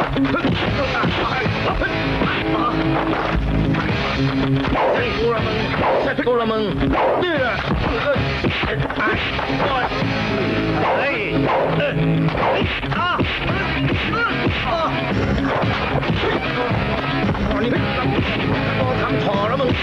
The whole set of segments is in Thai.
กูละมึงนี่แหละนี่ทำถอแล้วมึง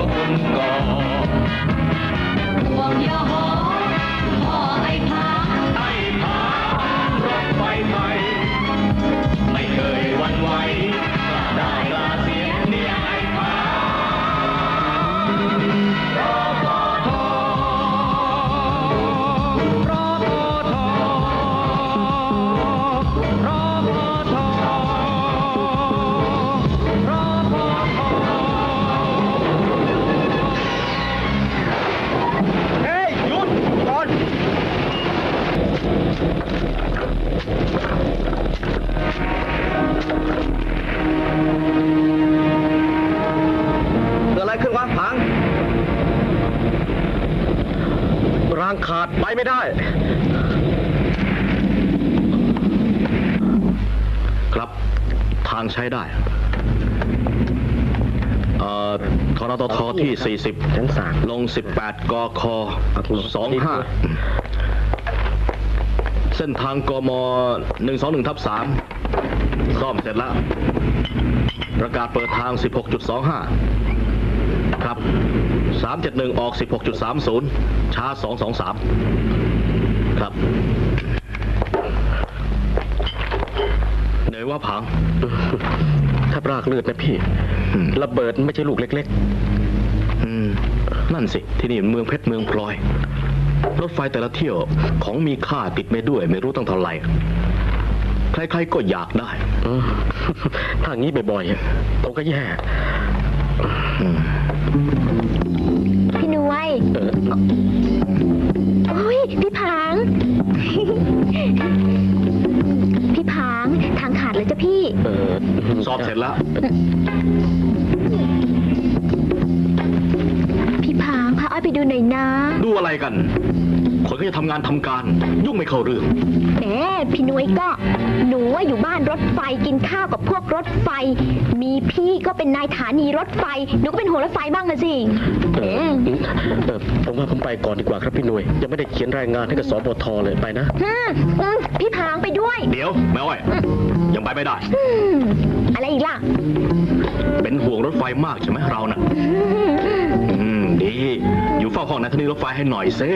ห่วงยอหอไอ้ผาดไปไม่ได้ครับทางใช้ได้ทรตทที่40ชั้น3ลง18กค25เส้นทางกม121/3ซ่อมเสร็จแล้วประกาศเปิดทาง 16.25 ครับ371ออก 16.30 ช้า 223 ครับเหนื่อยว่าผังถ้าปรากเลือดนะพี่ระเบิดไม่ใช่ลูกเล็กๆนั่นสิที่นี่เมืองเพชรเมืองพลอยรถไฟแต่ละเที่ยวของมีค่าติดไปด้วยไม่รู้ตั้งเท่าไหร่ใครๆก็อยากได้ถ้างี้บ่อยๆผมก็แย่พี่หน่วยโอ้ยพี่ผาง พี่ผางทางขาดเลยจ้ะพี่สอบเสร็จแล้วพี่ผางพาอ้อยไปดูหน่อยนะดูอะไรกันคนก็จะทำงานทำการยุ่งไม่เข้าเรื่องแหมพี่หน่วยก็หนูว่าอยู่บ้านรถไฟกินข้าวกับพวกรถไฟมีพี่ก็เป็นนายฐานีรถไฟหนูก็เป็นหัวรถไฟบ้างนะสิผมว่าผมไปก่อนดีกว่าครับพี่หน่วยยังไม่ได้เขียนรายงานให้กับสบทเลยไปนะพี่ผางไปด้วยเดี๋ยวแม่อ้อยยังไปไม่ได้อะไรอีกล่ะเป็นห่วงรถไฟมากใช่ไหมเราน่ะดีอยู่เฝ้าห้องนายฐานีรถไฟให้หน่อยเซ่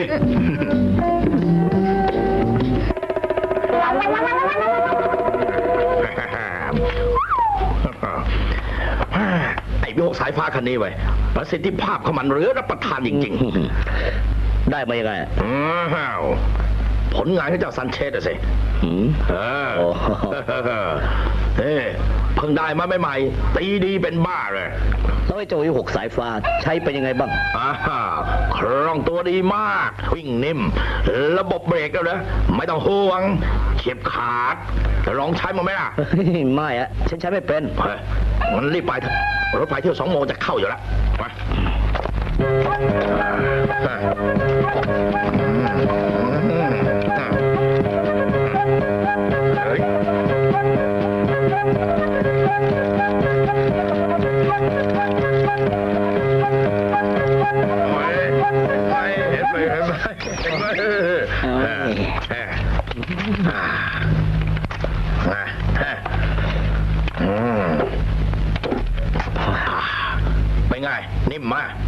ไอ้พวกสายฟ้าคันนี้ไว้ประสิทธิภาพของมันเหลือรับประทานจริงๆได้มายังไงผลงานของเจ้าซันเชสสิเพิ่งได้มาใหม่ๆตีดีเป็นบ้าเลยแล้วไอ้เจ้า6สายฟ้าใช้เป็นยังไงบ้างคล่องตัวดีมากวิ่งนิ่มระบบเบรกแล้วนะไม่ต้องห่วงเฉียบขาดลองใช้มาไหมล่ะไม่อะฉันใช้ไม่เป็นงั้นรีบไปรถไฟเที่ยว2 โมงจะเข้าอยู่แล้วไปเป็นไงนิ่มมาก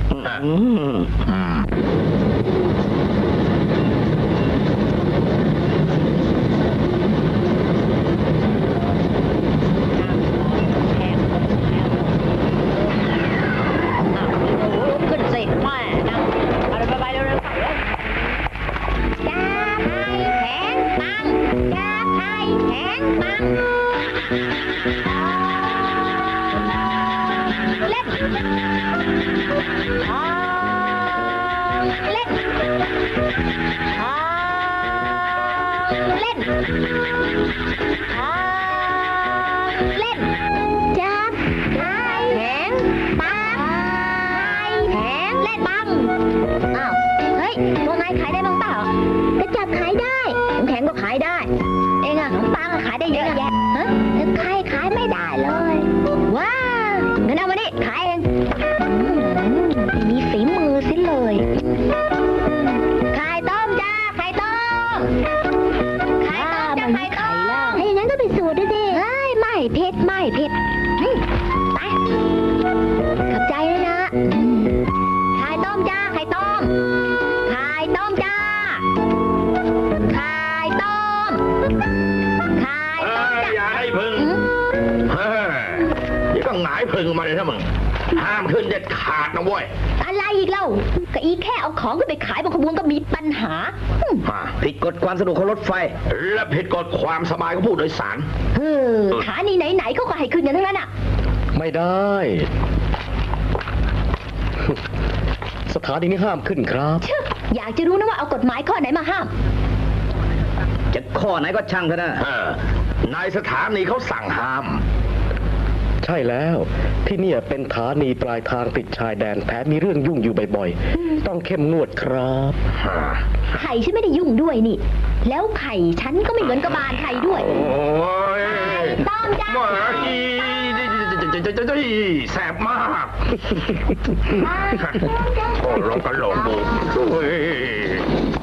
ห้ามขึ้นเด็ดขาดนะเว้ยอะไรอีกเล่าก็อีแค่เอาของขึ้นไปขายบนขบวนก็มีปัญหาผิดกฎความสะดวกของรถไฟและผิดกฎความสบายของผู้โดยสารสถานีไหนๆเขาก็ให้ขึ้นอย่างนั้นอ่ะไม่ได้สถานีนี้ห้ามขึ้นครับอยากจะรู้นะว่าเอากฎหมายข้อไหนมาห้ามจะข้อไหนก็ช่างเถอะนะนายสถานีเขาสั่งห้ามใช่แล้ว ที่เนี่ยเป็นฐานีปลายทางติดชายแดนแถมมีเรื่องยุ่งอยู่บ่อยๆ ต้องเข้มงวดครับไข่ฉันไม่ได้ยุ่งด้วยนี่ แล้วไข่ฉันก็ไม่เหมือนกับบานไข่ด้วยโอ้ยต้อมจ้ามาแสบมากโอ้ลงกันหลงบุกโอ้ย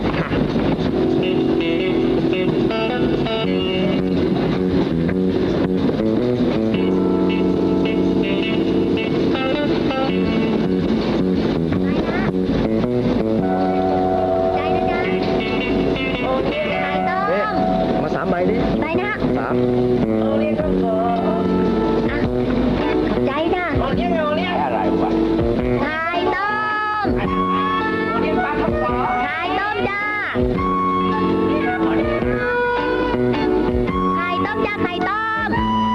ใจนะจ๊ะโอเคไข่ต้มมา3 ใบดิไปนะ 3 อ่ะใจนะอะไรวะไข่ต้มไข่ต้มจ้าไข่ต้มจ้าไข่ต้ม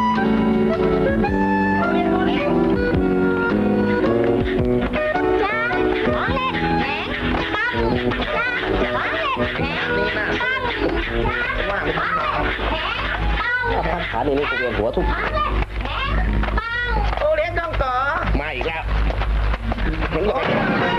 จ้าหอมเล็กแหงปั๊มจ้าหอมเล็กแหงปั๊มจ้าหอมเล็กแหงปั๊มฐานีนี่กูเวียนหัวทุกหอมเล็กแหงปั๊มโอเลี้ยงต้องต่อมาอีกแล้วช่วยด้วย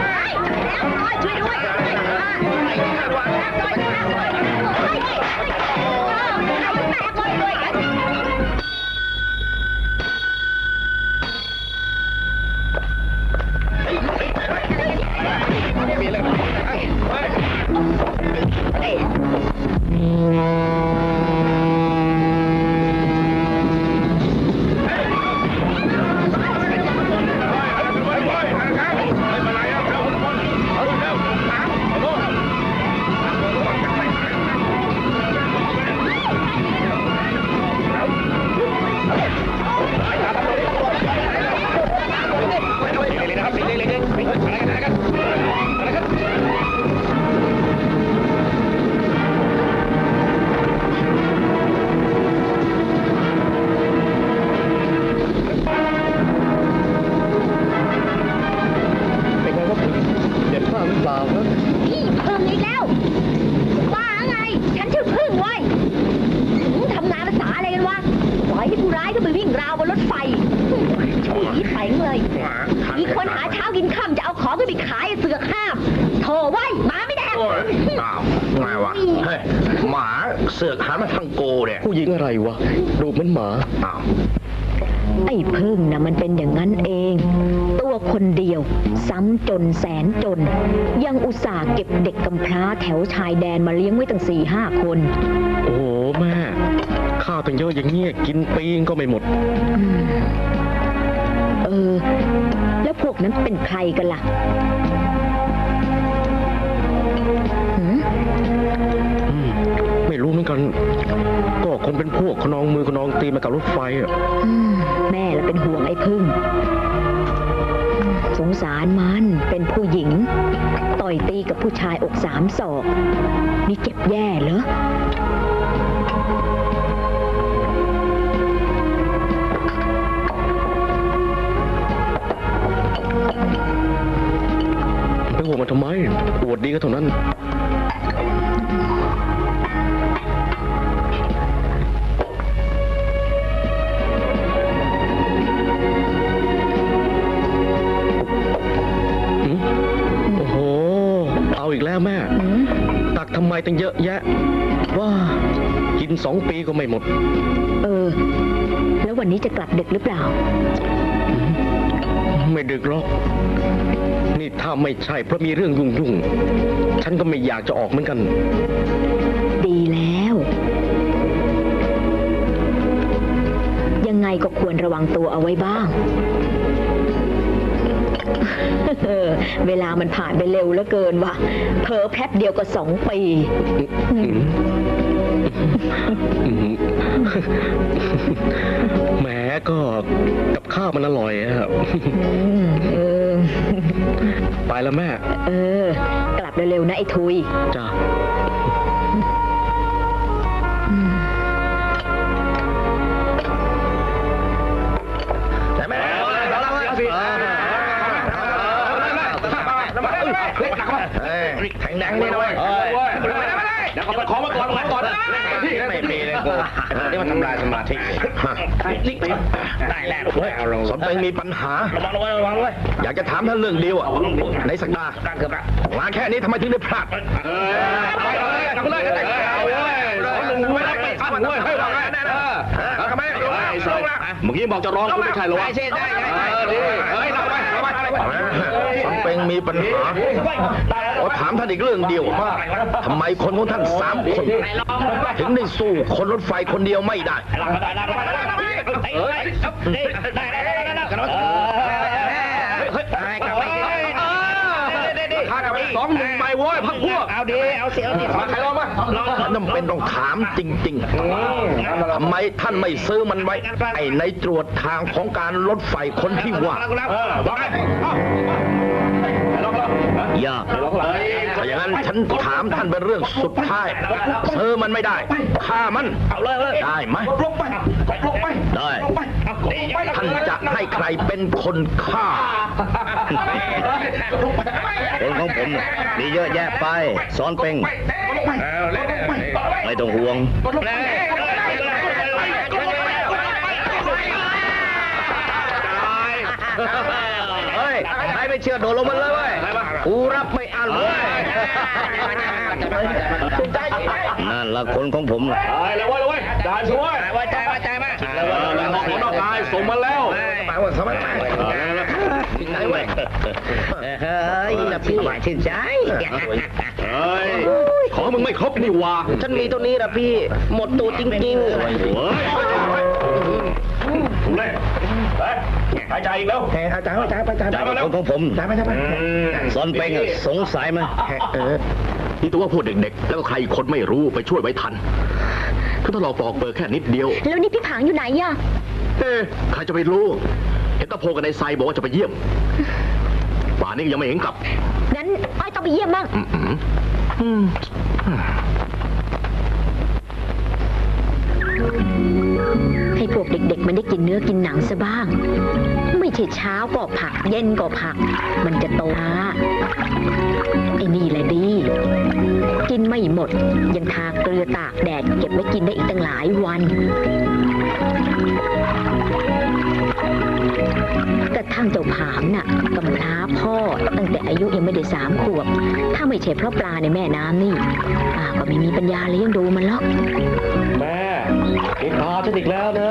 เป็นไงวะเด็ดมากหรือเปล่าครับพี่พึ่งอีกแล้วบ้าไงฉันชื่อพึ่งเว้ยทำงานภาษาอะไรกันวะปล่อยให้ผู้ร้ายก็ไปวิ่งราวบนรถไฟผีแฝงเลยมีคนหาเช้ากินค่ำจะเอาของไปขายเสือกห้ามโถไว้หมาไม่แดกโอ้ยอ้าวไงวะ เฮ้ย หมาเสือกหันมาทางกูเนี่ยผู้หญิงอะไรวะ ดูเหมือนหมาอ้าวไอ้พึ่งนะมันเป็นอย่างนั้นเอง ตัวคนเดียว ซ้ำจนแสนจน ยังอุตส่าห์เก็บเด็กกำพร้าแถวชายแดนมาเลี้ยงไว้ตั้ง4-5 คนโอ้โหแม่ ข้าวตั้งเยอะอย่างเงี้ยกินปีงก็ไม่หมดแล้วพวกนั้นเป็นใครกันล่ะหืมไม่รู้เหมือนกัน ก็คนเป็นพวกขนองมือขนองตีนมากับรถไฟอ่ะแม่ละเป็นห่วงไอ้พึ่ง สงสารมันเป็นผู้หญิง ต่อยตีกับผู้ชายอก3 ศอกนี่เจ็บแย่เหรอไปห่วงมันทำไมอวดดีก็เท่านั้น โอ้โห เอาอีกแล้วแม่ ตักทำไมตั้งเยอะแยะ ว้า กิน2 ปีก็ไม่หมดแล้ววันนี้จะกลับดึกหรือเปล่าไม่ดึกหรอก นี่ถ้าไม่ใช่เพราะมีเรื่องยุ่งๆ ฉันก็ไม่อยากจะออกเหมือนกันดีแล้ว ยังไงก็ควรระวังตัวเอาไว้บ้าง เวลามันผ่านไปเร็วเหลือเกินว่ะเผลอแป๊บเดียวก็2 ปีแหมก็กับข้าวมันอร่อยอะครับ ไปแล้วแม่กลับเร็วๆนะไอ้ทุยจ้าแต่แม่แข็งแรงนี่ด้วยเดี๋ยวขอมาก่อนไม่มีเลยกูนี่มันทำลายสมาธินี่ได้แล้วสอนเป็นมีปัญหาระวังไว้อยากจะถามท่านเรื่องเดียวในสักดาตั้งเกือบละงานแค่นี้ทำไมถึงได้พลาดไปเลยกลับเลยเมื่อกี้บอกจะร้องคุณไม่ใช่หรอวะได้สอนเป็นมีปัญหาขอถามท่านอีกเรื่องเดียวทำไมคนของท่าน3 คนถึงได้สู้คนรถไฟคนเดียวไม่ได้ 2-1ไปเว้ยพักพวกเอาดิเอาเสียมาใครร้องมาจำเป็นต้องถามจริงๆทำไมท่านไม่ซื้อมันไว้ไอ้ในตรวจทางของการรถไฟคนที่ว่ายากถ้าอย่างนั้นฉันถามท่านเป็นเรื่องสุดท้ายซื้อมันไม่ได้ฆ่ามันได้ไหมได้ท่านจะให้ใครเป็นคนฆ่าคนของผมมีเยอะแยะไปสอนเป็งไม่ต้องห่วงเฮ้ยใครไม่เชื่อโดดลงมันเลยเว้ยกูรับไม่อั้นเว้ยนั่นละคนของผมล่ะได้เลยเว้ยได้ช่วยไว้ใจมาของนอกกายส่งมาแล้วไหนเว้ยเฮ้ยนะพี่ชื่นใจของมึงไม่ครบนี่วะฉันมีตัวนี้ละพี่หมดตัวจริงๆเลยหายใจอีกแล้วคนของผมสอนเป็งสงสัยไหมนี่ตัวว่าพวกเด็กๆแล้วก็ใครอีกคนไม่รู้ไปช่วยไว้ทันก็ต้องรอปอกเปิดแค่นิดเดียวแล้วนี่พี่ผางอยู่ไหนอะใครจะไปรู้เห็นตะโพกันในไซบอกว่าจะไปเยี่ยมป่านนี้ยังไม่เห็นกลับงั้นอ้อยต้องไปเยี่ยมบ้างให้พวกเด็กๆมันได้กินเนื้อกินหนังซะบ้าง ไม่ใช่เช้าก็ผักเย็นก็ผัก มันจะโตช้าไอ้นี่แหละดี กินไม่หมดยังทาเกลือตากแดดเก็บไว้กินได้อีกตั้งหลายวันกระทั่งเจ้าผางน่ะกำพร้าพ่อตั้งแต่อายุยังไม่ได้3 ขวบถ้าไม่ใช่เพราะปลาในแม่น้ำนี่ก็ไม่มีปัญญาเลี้ยงดูมันหรอกแม่กินพาฉันอีกแล้วนะ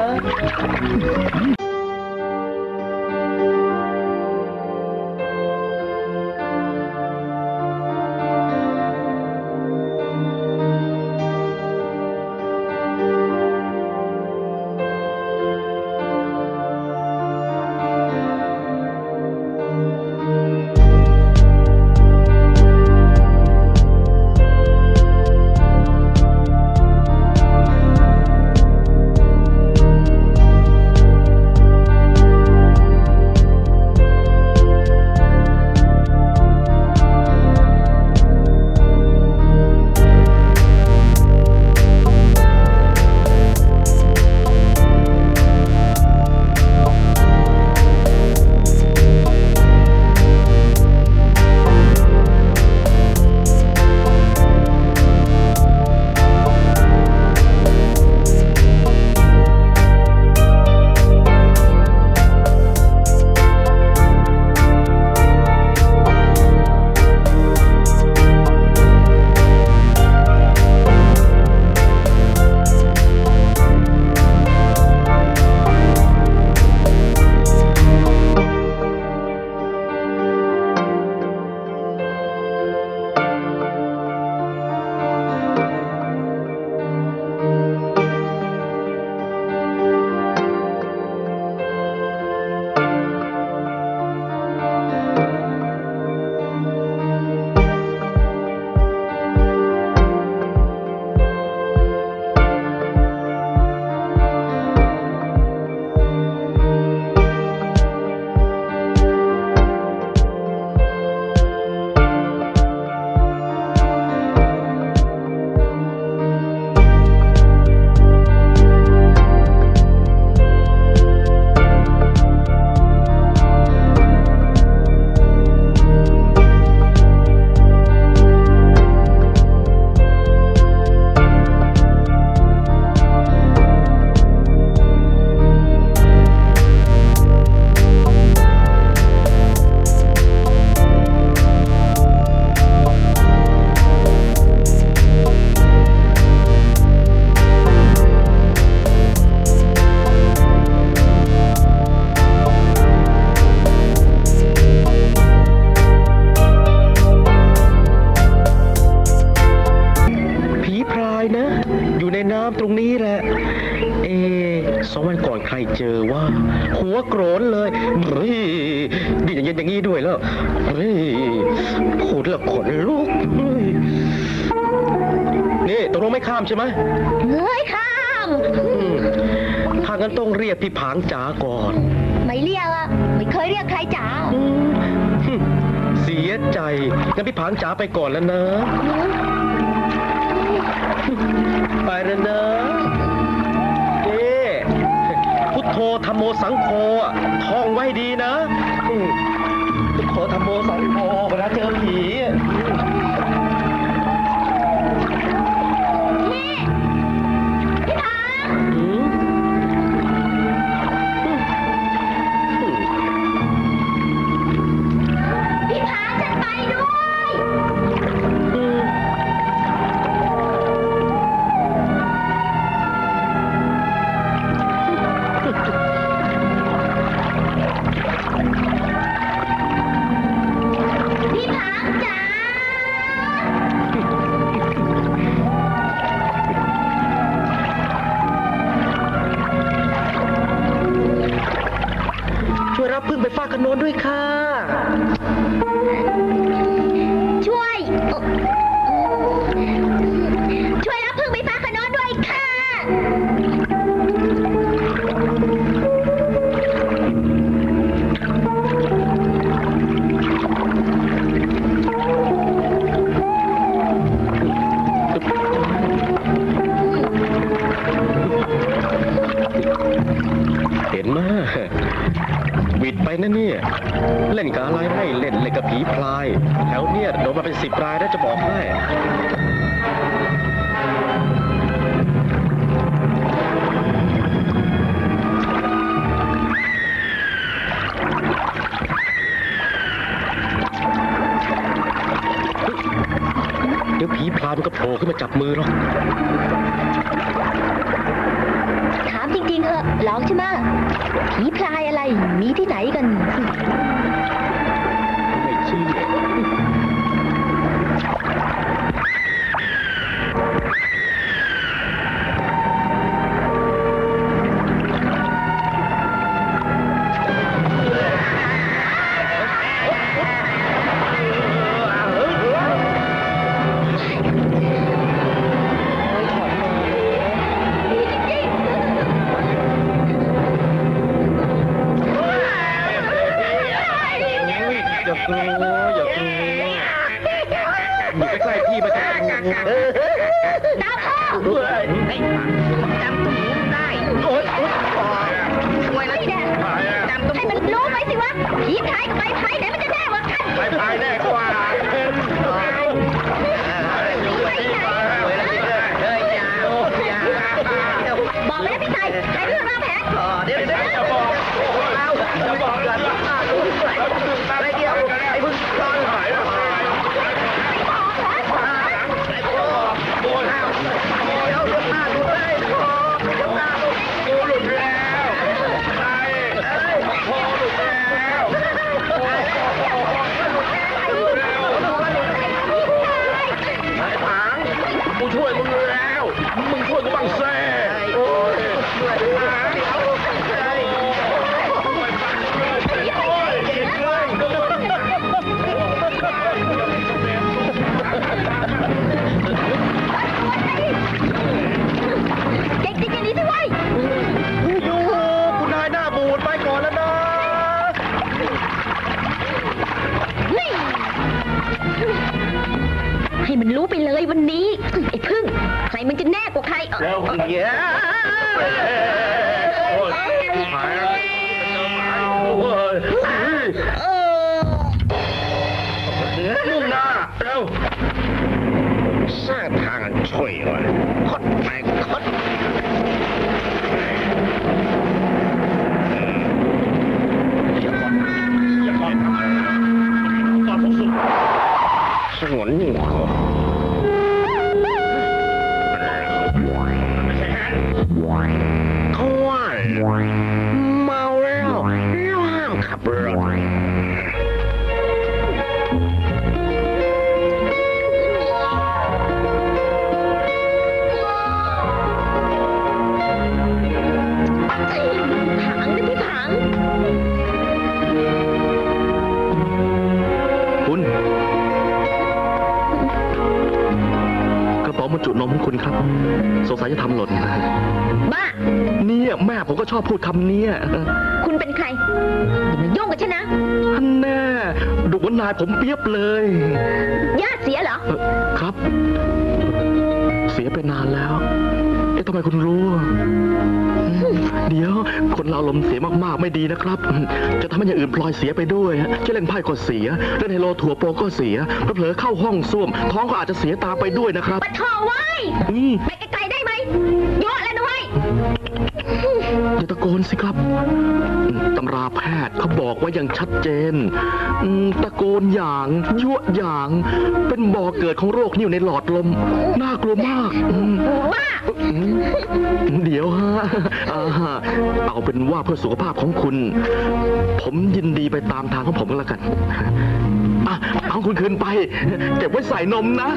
2 วันก่อนใครเจอว่า หัวโกรนเลยเฮ้ยดีอย่างนี้ด้วยแล้วเฮ้ยพูดแล้วขนลุกเฮ้ยนี่ตกลงไม่ข้ามใช่ไหมเงยข้ามถ้างั้นต้องเรียกพี่ผางจ๋าก่อนไม่เรียกอะไม่เคยเรียกใครจ๋าเสียใจงั้นพี่ผางจ๋าไปก่อนแล้วนะ ไปแล้วนะพุทโธธัมโมสังโฆท่องไว้ดีนะพุทโธธัมโมสังโฆเวลาเจอผีพี่ผางพี่ผางฉันไปด้วยพี่ผางจ๋าช่วยรับพึ่งไปฟากขนนด้วยค่ะช่วยรับพึ่งไปฟ้าขนอนด้วยค่ะเห็นไหมวิดไปนะเนี่ย เล่นกับอะไรไม่เล่นกับผีพลาย แถวเนี่ยโดนมาเป็น10 รายแล้วจะบอกให้เดี๋ยวผีพลายมันก็โผล่ขึ้นมาจับมือหรอกถามจริงๆเหอะลองใช่ไหมผีพลายอะไรมีที่ไหนกันไม่เชื่อ อย่ากลัวอย่ากลัวอยู่ใกล้ๆพี่มาจะกลัวตามพ่อจำตุ้มได้โอ๊ยช่วยแล้วไม่แน่จำตุ้มให้มันรู้ไว้สิว่าผีพลายกับใบพลายไหนมันจะแน่กว่ากันไปแน่กว่าบอกไปแล้วพี่ชายใครเรื่องราวแผนเดี๋ยวจะบอกจะบอกกันอะไรเดียวไอ้พึ่งตอนหายโอ้ยเดี๋ยวหน้าดูได้เดี๋ยวหน้าดูกูหลุดแล้วไปพอหลุดแล้วไอ้ผางกูช่วยมึงแล้ว มึงช่วยกูบ้างแซ่โอ้ยเด็กๆอย่างนี้สิเว้ยยูคุณนายหน้าบูดไปก่อนแล้วนะนี่ให้มันรู้ไปเลยวันนี้ไอ้พึ่งใครมันจะแน่กว่าใครเร็วเยอะโอ้ยหายแล้วโอ้ยมุ่งหน้าเร็วสร้างทางช่วยหน่อยคดไปคดอย่าปล่อยทำก่อนสุดสงวนยิ่งกว่าเขาว่าเมาแล้วห้ามขับรถคุณครับสงสัยจะทำหล่นบ้าเนี่ยแม่ผมก็ชอบพูดคำเนี้ยคุณเป็นใครอย่ามายุ่งกับฉันนะท่านแน่ดุเหมือนนายผมเปรียบเลยญาติเสียเหรอครับ เสียไปนานแล้ว เอ๊ะทำไมคุณรู้ เดี๋ยวคนเราลมณ์เสียมากๆไม่ดีนะครับ จะทำให้อย่างอื่นพลอยเสียไปด้วยจะเล่นไพ่ก็เสียเล่นไฮโลถั่วโปก็เสียเผลอๆเข้าห้องส้วมท้องก็อาจจะเสียตามไปด้วยนะครับปะทอไว้อืมไปไกลๆได้ไหมเยอะแล้วนะเว้ยอย่าตะโกนสิครับตำราแพทย์เขาบอกว่ายังชัดเจนตะโกนอย่างยั่วอย่าง เป็นบ่อเกิดของโรคนิ่วในหลอดลม น่ากลัวมากบ้าเดี๋ยวฮะเอาเป็นว่าเพื่อสุขภาพของคุณ ผมยินดีไปตามทางของผมก็แล้วกันเอาคุณคืนไป เก็บไว้ใส่นมนะ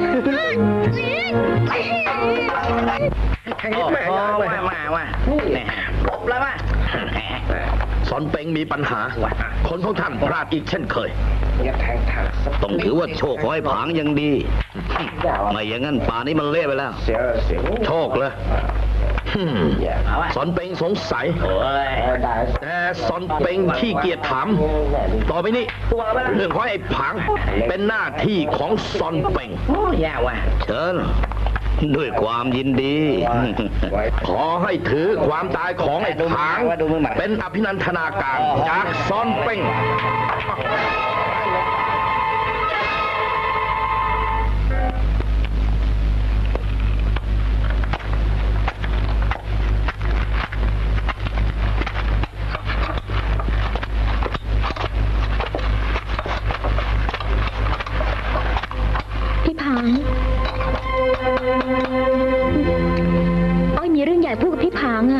มาเนี่ยครบแล้วมาสอนเป็งมีปัญหา คนของท่านพลาดอีกเช่นเคยต้องถือว่าโชคของไอ้ผางยังดี ไม่อย่างนั้นป่านี้มันเละไปแล้วโชคเลยสอนเป็งสงสัย แต่สอนเป็งขี้เกียจถาม ต่อไปนี้ เรื่องของไอ้ผังเป็นหน้าที่ของซอนเป็งเชิญด้วยความยินดีขอให้ถือความตายของไอ้ผังเป็นอภินันทนาการจากซอนเป็งพี่พังอ้อยมีเรื่องใหญ่พูดกับพี่พังอะ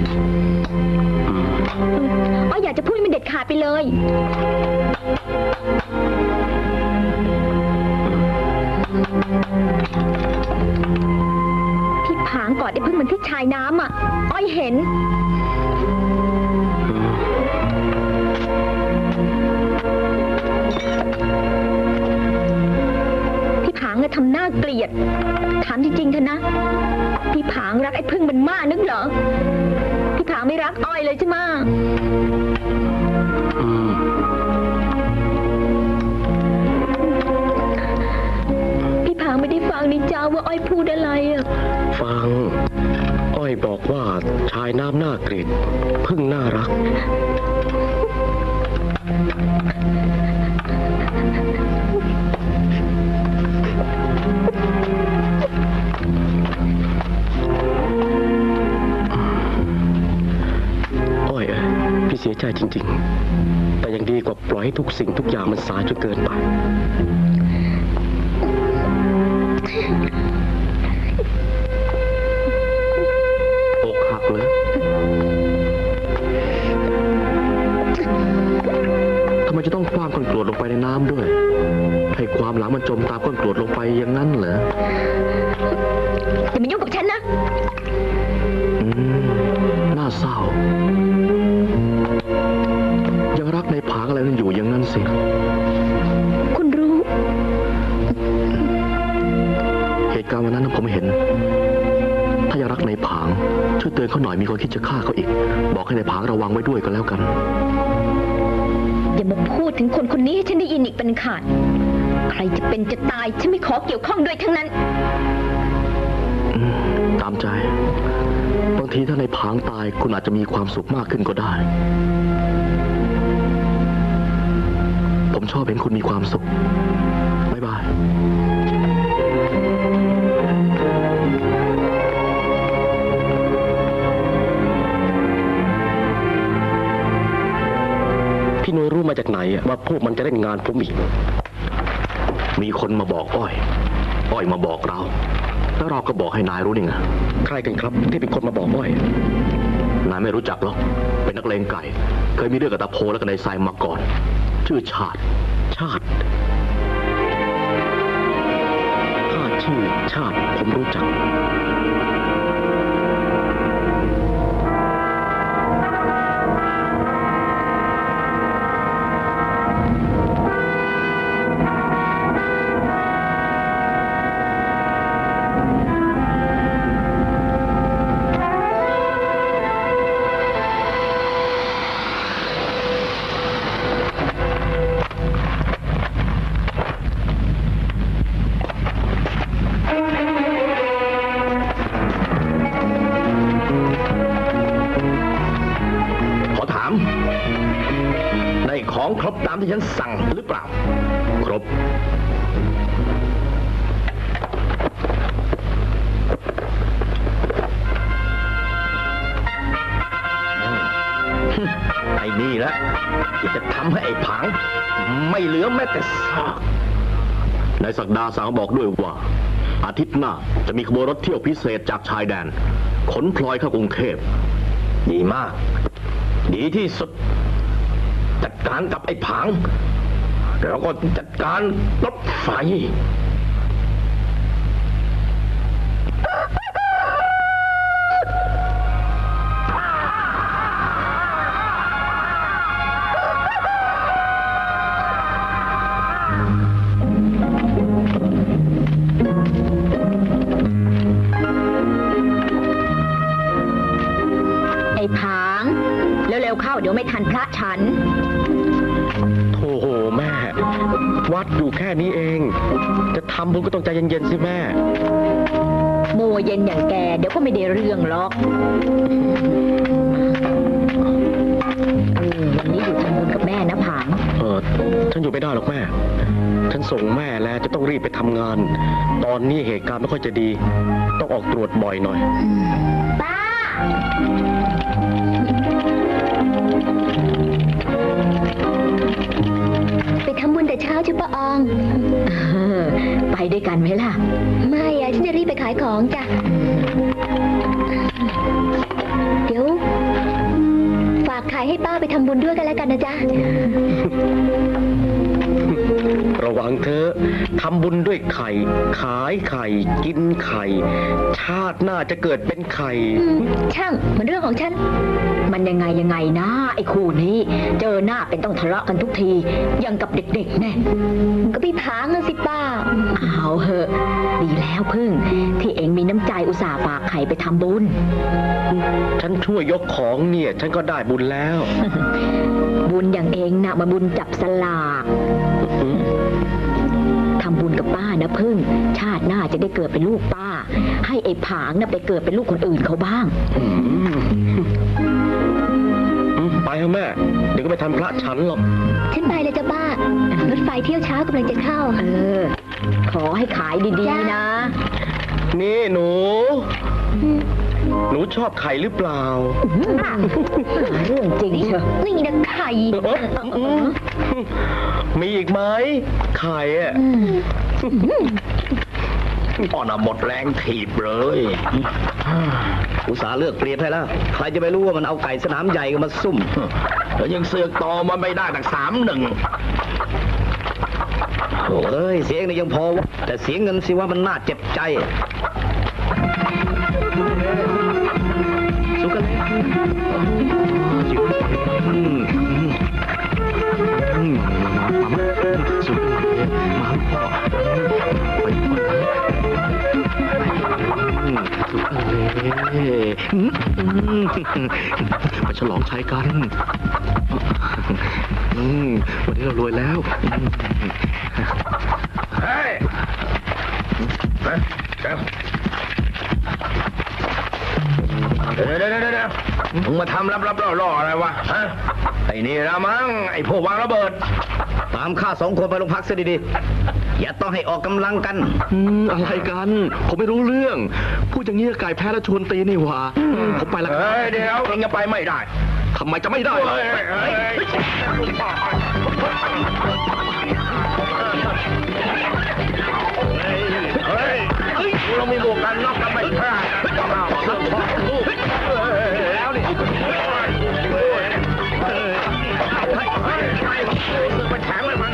อ้อยอยากจะพูดให้มันเด็ดขาดไปเลย พี่ผางกอดได้พึ่งมันที่ชายน้ำอ่ะ อ้อยเห็น พี่ผางอะทำหน้าเกลียด ถามจริงๆเถอะนะ พี่ผางรักไอ้พึ่งมันมากนึกเหรอ พี่ผางไม่รักอ้อยเลยใช่ไหมะ พี่ผางไม่ได้ฟังนี่จ้าว่าอ้อยพูดอะไรอ่ะฟัง อ้อยบอกว่าชายน้ำหน้าเกลียดพึ่งน่ารัก อ้อยพี่เสียใจจริงๆ แต่ยังดีกว่าปล่อยให้ทุกสิ่งทุกอย่างมันสายจนเกินไป อกหักเลยทำไมจะต้องคว้างก้อนกรวดลงไปในน้ำด้วย ให้ความหลังมันจมตามก้อนกรวดลงไปอย่างนั้นเหรออย่ามายุ่งกับฉันนะน่าเศร้า ยังรักในผางอะไรนั่นอยู่อย่างนั้นสิคุณรู้เหตุการณ์วันนั้นผมเห็น ถ้ายังรักในผางช่วยเตือนเขาหน่อยมีคนคิดจะฆ่าเขาอีก บอกให้ในผางระวังไว้ด้วยก็แล้วกันอย่ามาพูดถึงคนคนนี้ให้ฉันได้ยินอีกเป็นขาด ใครจะเป็นจะตายฉันไม่ขอเกี่ยวข้องด้วยทั้งนั้นตามใจ บางทีถ้าในผางตายคุณอาจจะมีความสุขมากขึ้นก็ได้ ผมชอบเห็นคุณมีความสุข บ๊ายบาย พี่นุ้ยรู้มาจากไหนว่าพวกมันจะเล่นงานผมอีก มีคนมาบอกอ้อย อ้อยมาบอกเรา แล้วเราก็บอกให้นายรู้นี่ไง ใครกันครับที่เป็นคนมาบอกอ้อย นายไม่รู้จักหรอก เป็นนักเลงไก่ เคยมีเรื่องกับตาโพและกับนายทรายมาก่อน ชื่อชาติ ชาติ ถ้าชื่อชาติผมรู้จักของครบตามที่ฉันสั่งหรือเปล่าครบไอ้นี่แหละที่จะทำให้ไอ้ผางไม่เหลือแม้แต่ซากนายศักดาสั่งบอกด้วยว่า อาทิตย์หน้าจะมีขบวนรถเที่ยวพิเศษจากชายแดน ขนพลอยเข้ากรุงเทพดีมาก ดีที่สุด จัดการกับไอ้ผาง แล้วก็จัดการรถไฟไอ้ผางเร็วๆเข้าเดี๋ยวไม่ทันพระฉันโอ้โหแม่ วัดอยู่แค่นี้เอง จะทำบุญก็ต้องใจเย็นๆสิแม่โมเย็นอย่างแกเดี๋ยวก็ไม่ได้เรื่องหรอกวันนี้อยู่ทำบุญกับแม่นะผางฉันอยู่ไม่ได้หรอกแม่ ฉันส่งแม่แล้วจะต้องรีบไปทำงาน ตอนนี้เหตุการณ์ไม่ค่อยจะดี ต้องออกตรวจบ่อยหน่อยป้าไปทำบุญแต่เช้าใช่ปะอองไปด้วยกันไหมล่ะ ไม่อะฉันจะรีบไปขายของจ้ะ เดี๋ยวฝากขายให้ป้าไปทำบุญด้วยกันแล้วกันนะจ๊ะระวังเธอะทำบุญด้วยไข่ ขายไข่ กินไข่ ชาติหน้าจะเกิดเป็นไข่ช่างมันเรื่องของฉัน มันยังไงนะไอ้คู่นี้ เจอหน้าเป็นต้องทะเลาะกันทุกทียังกับเด็กๆแน่ก็พี่ผางนะสิป้าเอาเหอะดีแล้วพึ่งที่เองมีน้ำใจอุตส่าห์ฝากไข่ไปทำบุญฉันช่วยยกของเนี่ย ฉันก็ได้บุญแล้วบุญอย่างเองนะมาบุญจับสลากทำบุญกับป้านะพึ่งชาติหน้าจะได้เกิดเป็นลูกป้า ให้ไอ้ผางนะไปเกิดเป็นลูกคนอื่นเขาบ้างไปเถอะแม่ เดี๋ยวก็ไปทำพระฉันหรอกฉันไปเลยจ้ะป้ารถไฟเที่ยวเช้ากำลังจะเข้าขอให้ขายดีๆนะนี่หนู หนูชอบไข่หรือเปล่าเรื่องจริงเชียวนี่นะไข่มีอีกไหมไข่อะอ่อนหมดแรงถีบเลยอุตส่าห์เลือกเปลี่ยนให้แล้ว ใครจะไปรู้ว่ามันเอาไก่สนามใหญ่กันมาซุ่มแล้วยังเสือกต่อมาไม่ได้ตั้ง3-1 โอ้ยเสียงนี่ยังพอวะแต่เสียเงินสิว่ามันน่าเจ็บใจสุกันสุกันมาพ่อไปพ่อสุกันเลยมาฉลองชัยกันวันนี้เรารวยแล้วเฮ้ยเดี๋ยวมึงมาทำรับล่ออะไรวะฮะไอ้นี่ละมั้งไอ้พวกวางระเบิดตามข้า2 คนไปโรงพักซะดีๆอย่าต้องให้ออกกำลังกันอะไรกัน ผมไม่รู้เรื่อง พูดอย่างนี้ไก่แพ้แล้วชวนตีนี่หว่าผมไปแล้วเฮ้ยเดี๋ยวเองจะไปไม่ได้ทำไมจะไม่ได้ล่ะเฮ้ยเรามีหมวกกันน็อกกันไม่พลาดแล้วนี่ไปแทงเลยมัน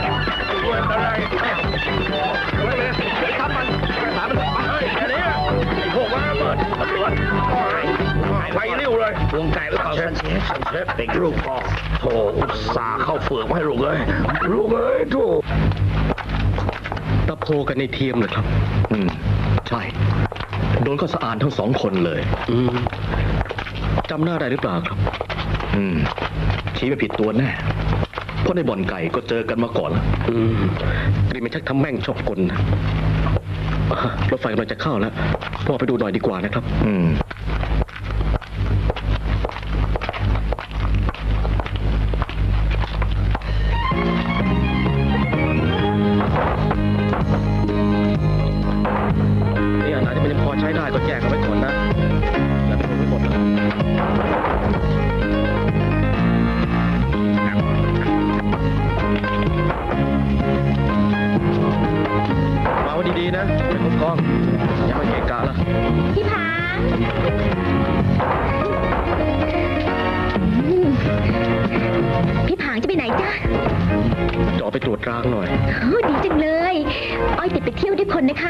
ทำมันถามมันไอ้นี่ไอ้พวกว่าเปิดตำรวจไฟริ้วเลยวงไก่ไว้ก่อนเชฟเป็นลูกพ่อโถอุตส่าห์เข้าเฟือกให้ลูกเลยโถตะโพกันในเทียมเลยครับ ใช่ โดนก็สะอาดทั้ง2 คนเลยจำหน้าได้หรือเปล่าครับ ชี้ไม่ผิดตัวแน่ เพราะในบ่อนไก่ก็เจอกันมาก่อนแล้วนี่ไม่ชักทำแม่งชอบกลนะรถไฟกำลังจะเข้าแล้วพ่อไปดูหน่อยดีกว่านะครับางจะไปไหนจ๊ะจะออกไปตรวจรางหน่อยโอ้ดีจังเลยอ้อยติดไปเที่ยวด้วยคนนะคะ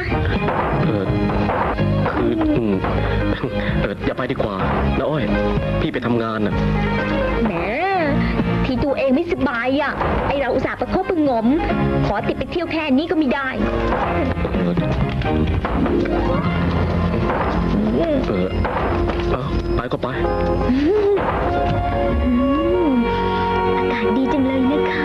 อย่าไปดีกว่านะอ้อย พี่ไปทำงานน่ะแหมที่ตัวเองไม่สบายอ่ะ ไอเราอุตส่าห์ประคบประหงม ขอติดไปเที่ยวแค่นี้ก็ไม่ได้ไปก็ไปอากาศดีจังเลยนะคะ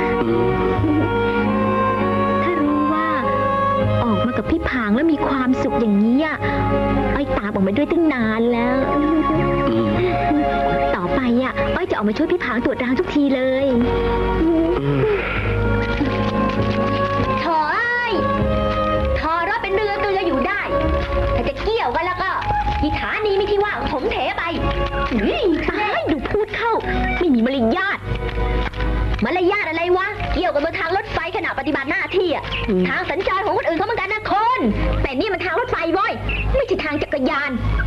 ถ้ารู้ว่าออกมากับพี่ผางแล้วมีความสุขอย่างนี้อ่ะอ้อยตามออกมาด้วยตั้งนานแล้ว ต่อไปอ่ะอ้อยจะออกมาช่วยพี่ผางตรวจรางทุกทีเลยถอยถอรถเป็นเรืออยู่ได้ ถ้าจะเกี่ยวกันแล้วก็ที่ฐานีมีที่ว่างถมเถไปตายดูพูดเข้า ไม่มีมารยาทอะไรวะ เกี่ยวกับบนทางรถไฟขณะปฏิบัติหน้าที่อะทางสัญจรของคนอื่นเขาเหมือนกันนะคนแต่นี่มันทางรถไฟว้ยไม่ใช่ทางจักรยาน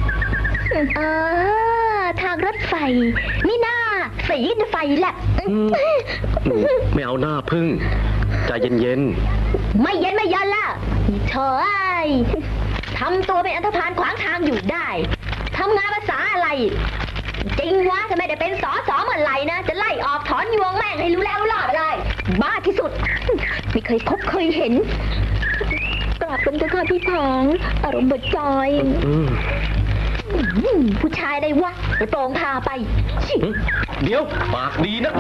ทางรถไฟนี่หน้าสีไฟแหละไม่เอาหน้าพึ่ง ใจเย็นไม่เย็นไม่ยันล่ะเธอทำตัวเป็นอันธพาลขวางทางอยู่ได้ทำงานภาษาอะไรจริงวะถ้าไม่ได้เป็นสอเมื่อไหร่นะจะไล่ออกถอนยวงแม่งให้รู้แล้วรอดเลยบ้าที่สุดไม่เคยพบเคยเห็นกลับกันเถอะค่ะพี่ผางอารมณ์บดจอยผู้ชายอะไรวะไปโปรงพาไปๆ เดี๋ยว ปากดีนะ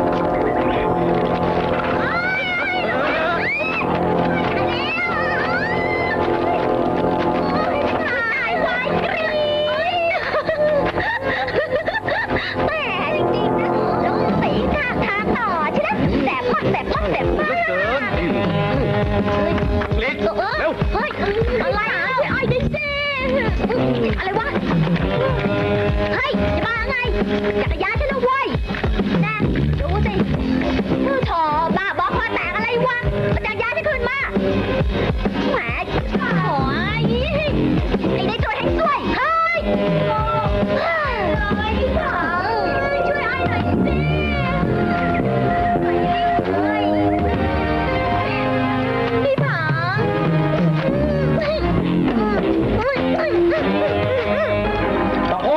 แหมจริงๆนะลงสีทางต่อใช่ไหมแสบมากเล็กเร็วเฮ้ยอะไรช่วยอ้อยด้วยสิอะไรวะเฮ้ยจะมาไงจักรยานฉันนะเว้ยนะดูสิชื่อถอบ้าบอกคอแตกอะไรวะจักรยานจะขึ้นมาแหมโอ้ยไอ้ได้ตัวแห่งซวยเฮ้ยพี่ผางช่วยอ้อยหน่อยสิพี่ผางตะโพ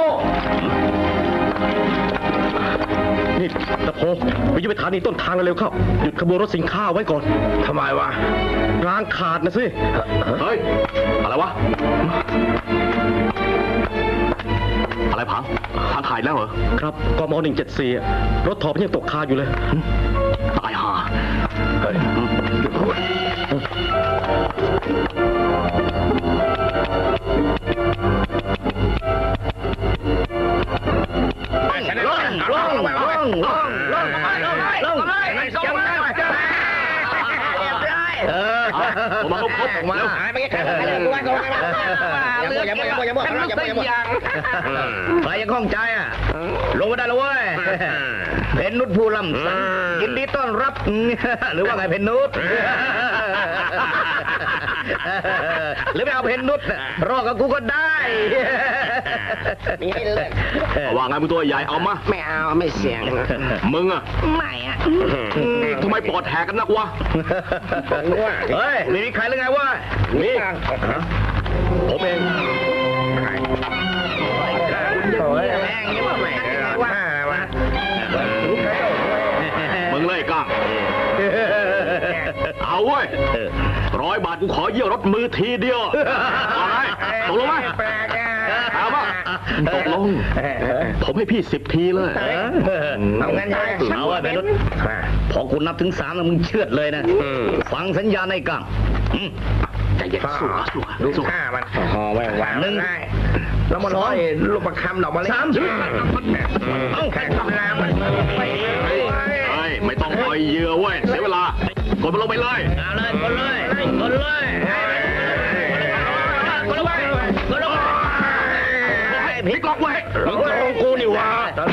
นี่ตะโพไปยึดไปฐานีต้นทางเร็วๆเข้า หยุดขบวนรถสินค้าไว้ก่อนทำไมวะรางขาดนะสิเฮ้ย อะไรวะ อะไรพังทางถ่ายแล้วเหรอครับกม174อะรถถอมันยังตกคาอยู่เลยตายห่าเฮ้ยผมมาครบออกมาใครยังคล่องใจอ่ะ ลงมาได้แล้วเว้ย เพนนุชผู้ลำสันยินดีต้อนรับ หรือว่าไงเพนนุช หรือไม่เอาเพนนุชรอกับกูก็ได้ว่าไงมึงตัวใหญ่เอามาไม่เอาไม่เสี่ยงมึงอะไม่อ่ะทำไมปอดแหกกันนักวะเฮ้ยไม่มีใครหรือไงวะนี่ผมเอง มึงเลยก้างเอาเว้ย100 บาทกูขอเยี่ยวรถมือทีเดียวอะไรตกลงไหมเอาป่ะตกลง ผมให้พี่10 ทีเลยเอางั้นเอาไว้เป็นรถพอคุณนับถึง3แล้วมึงเชือดเลยนะฟังสัญญาณในกลางใจเย็นสู้ดูฆ่ามันไม่วาง1แล้วมันร้อยลูกประคำดอกมะลิ3เอาแข่งทำงานมันไม่ต้องปล่อยเหยื่อเว้ยเสียเวลากดมันลงไปเลยเอาเลยกดเลยกดเลยพลิกล็อกไว้มึงโกงกูนี่วะ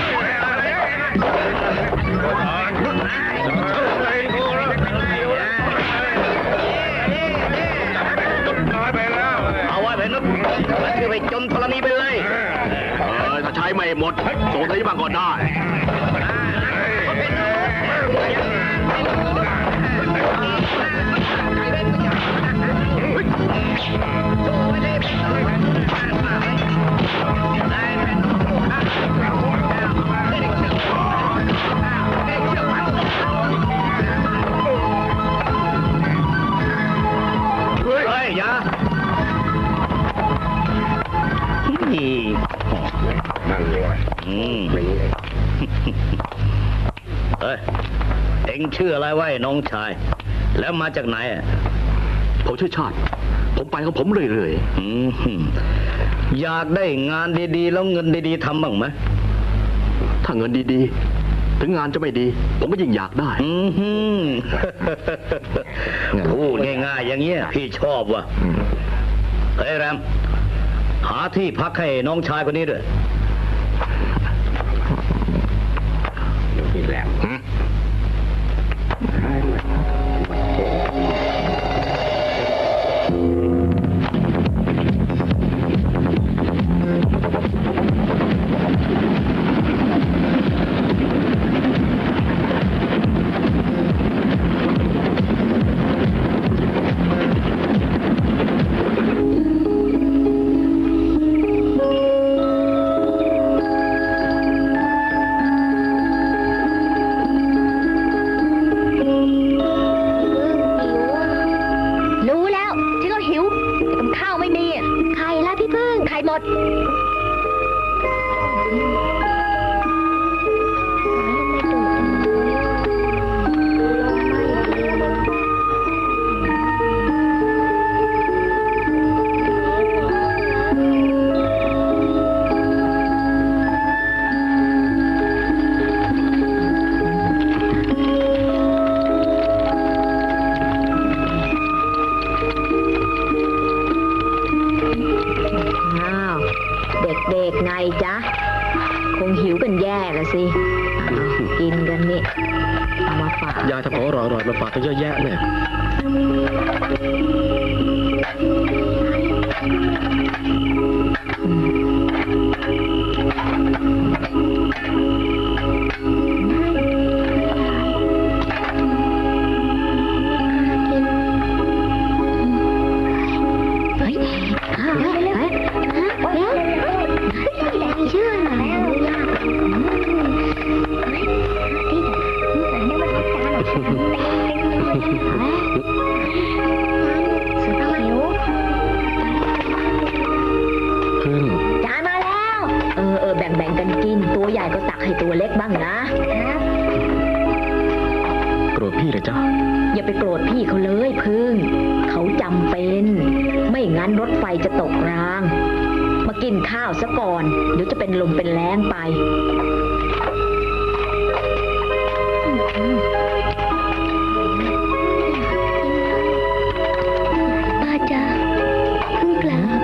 เอาไว้เพนนุชมันคือไปจมธรณีไปเลยถ้าใช้ไม่หมดส่งที่บ้านก็ได้เฮ้ย เอ็งชื่ออะไรวะไอ้น้องชาย แล้วมาจากไหนอ่ะผมชื่อชาติ ผมไปของผมเรื่อยอยากได้งานดีๆ แล้วเงินดีๆทำบ้างไหมๆ ถ้าเงินดีๆ ถึงงานจะไม่ดี ผมก็ยิ่งอยากได้พูดง่ายๆอย่างเงี้ยพี่ชอบว่ะเฮ้ยแรมหาที่พักให้น้องชายคนนี้ด้วยนี่แหละรู้แล้วฉันก็หิวแต่กับข้าวไม่มีไข่ละพี่พึ่งไข่หมดเด็กๆไงจ๊ะคงหิวกันแย่ละสิกินกันนี่เอามาฝากยายทำของอร่อยๆมาฝากกันเยอะแยะเนี่ยเฮ้ยชื่ออะไรยากพึ่งจานมาแล้ว แบ่งกันกิน ตัวใหญ่ก็ตักให้ตัวเล็กบ้างนะโกรธพี่เลยจ้ะอย่าไปโกรธพี่เขาเลยพึ่ง เขาจำเป็น ไม่งั้นรถไฟจะตกราง มากินข้าวซะก่อน เดี๋ยวจะเป็นลมเป็นแรงไปป้าจ๊ะเพิ่งกลับ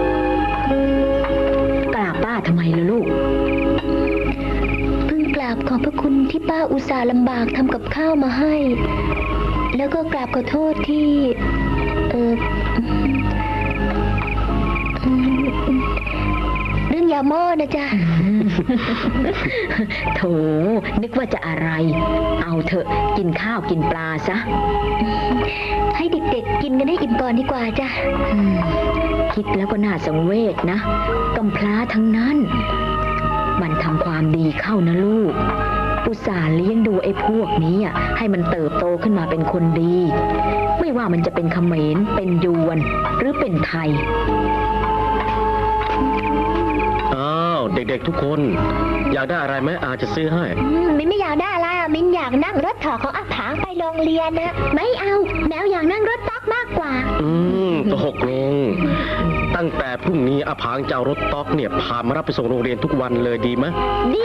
ป้าทำไมล่ะลูก เพิ่งกราบขอบพระคุณที่ป้าอุตส่าห์ลำบากทำกับข้าวมาให้ แล้วก็กราบขอโทษที่เรื่องยาหม้อนะจ๊ะ โถนึกว่าจะอะไร เอาเถอะกินข้าวกินปลาซะ ให้เด็กๆกินกันให้อิ่มก่อนดีกว่าจ้ะคิดแล้วก็น่าสังเวชนะกำพร้าทั้งนั้น มันทำความดีเข้านะลูก อุตส่าห์เลี้ยงดูไอ้พวกนี้ให้มันเติบโตขึ้นมาเป็นคนดี ไม่ว่ามันจะเป็นเขมรเป็นยวนหรือเป็นไทยอ้าวเด็กๆทุกคนอยากได้อะไรไหมอาจะซื้อให้มิ้นไม่อยากได้อะไรมิ้นอยากนั่งรถถอของอาผางไปโรงเรียนนะไม่เอาแมวอยากนั่งรถต๊อกมากกว่าตกลงตั้งแต่พรุ่งนี้อาผางจะเอารถต๊อกเนี่ยพามารับไปส่งโรงเรียนทุกวันเลยดีไหมดี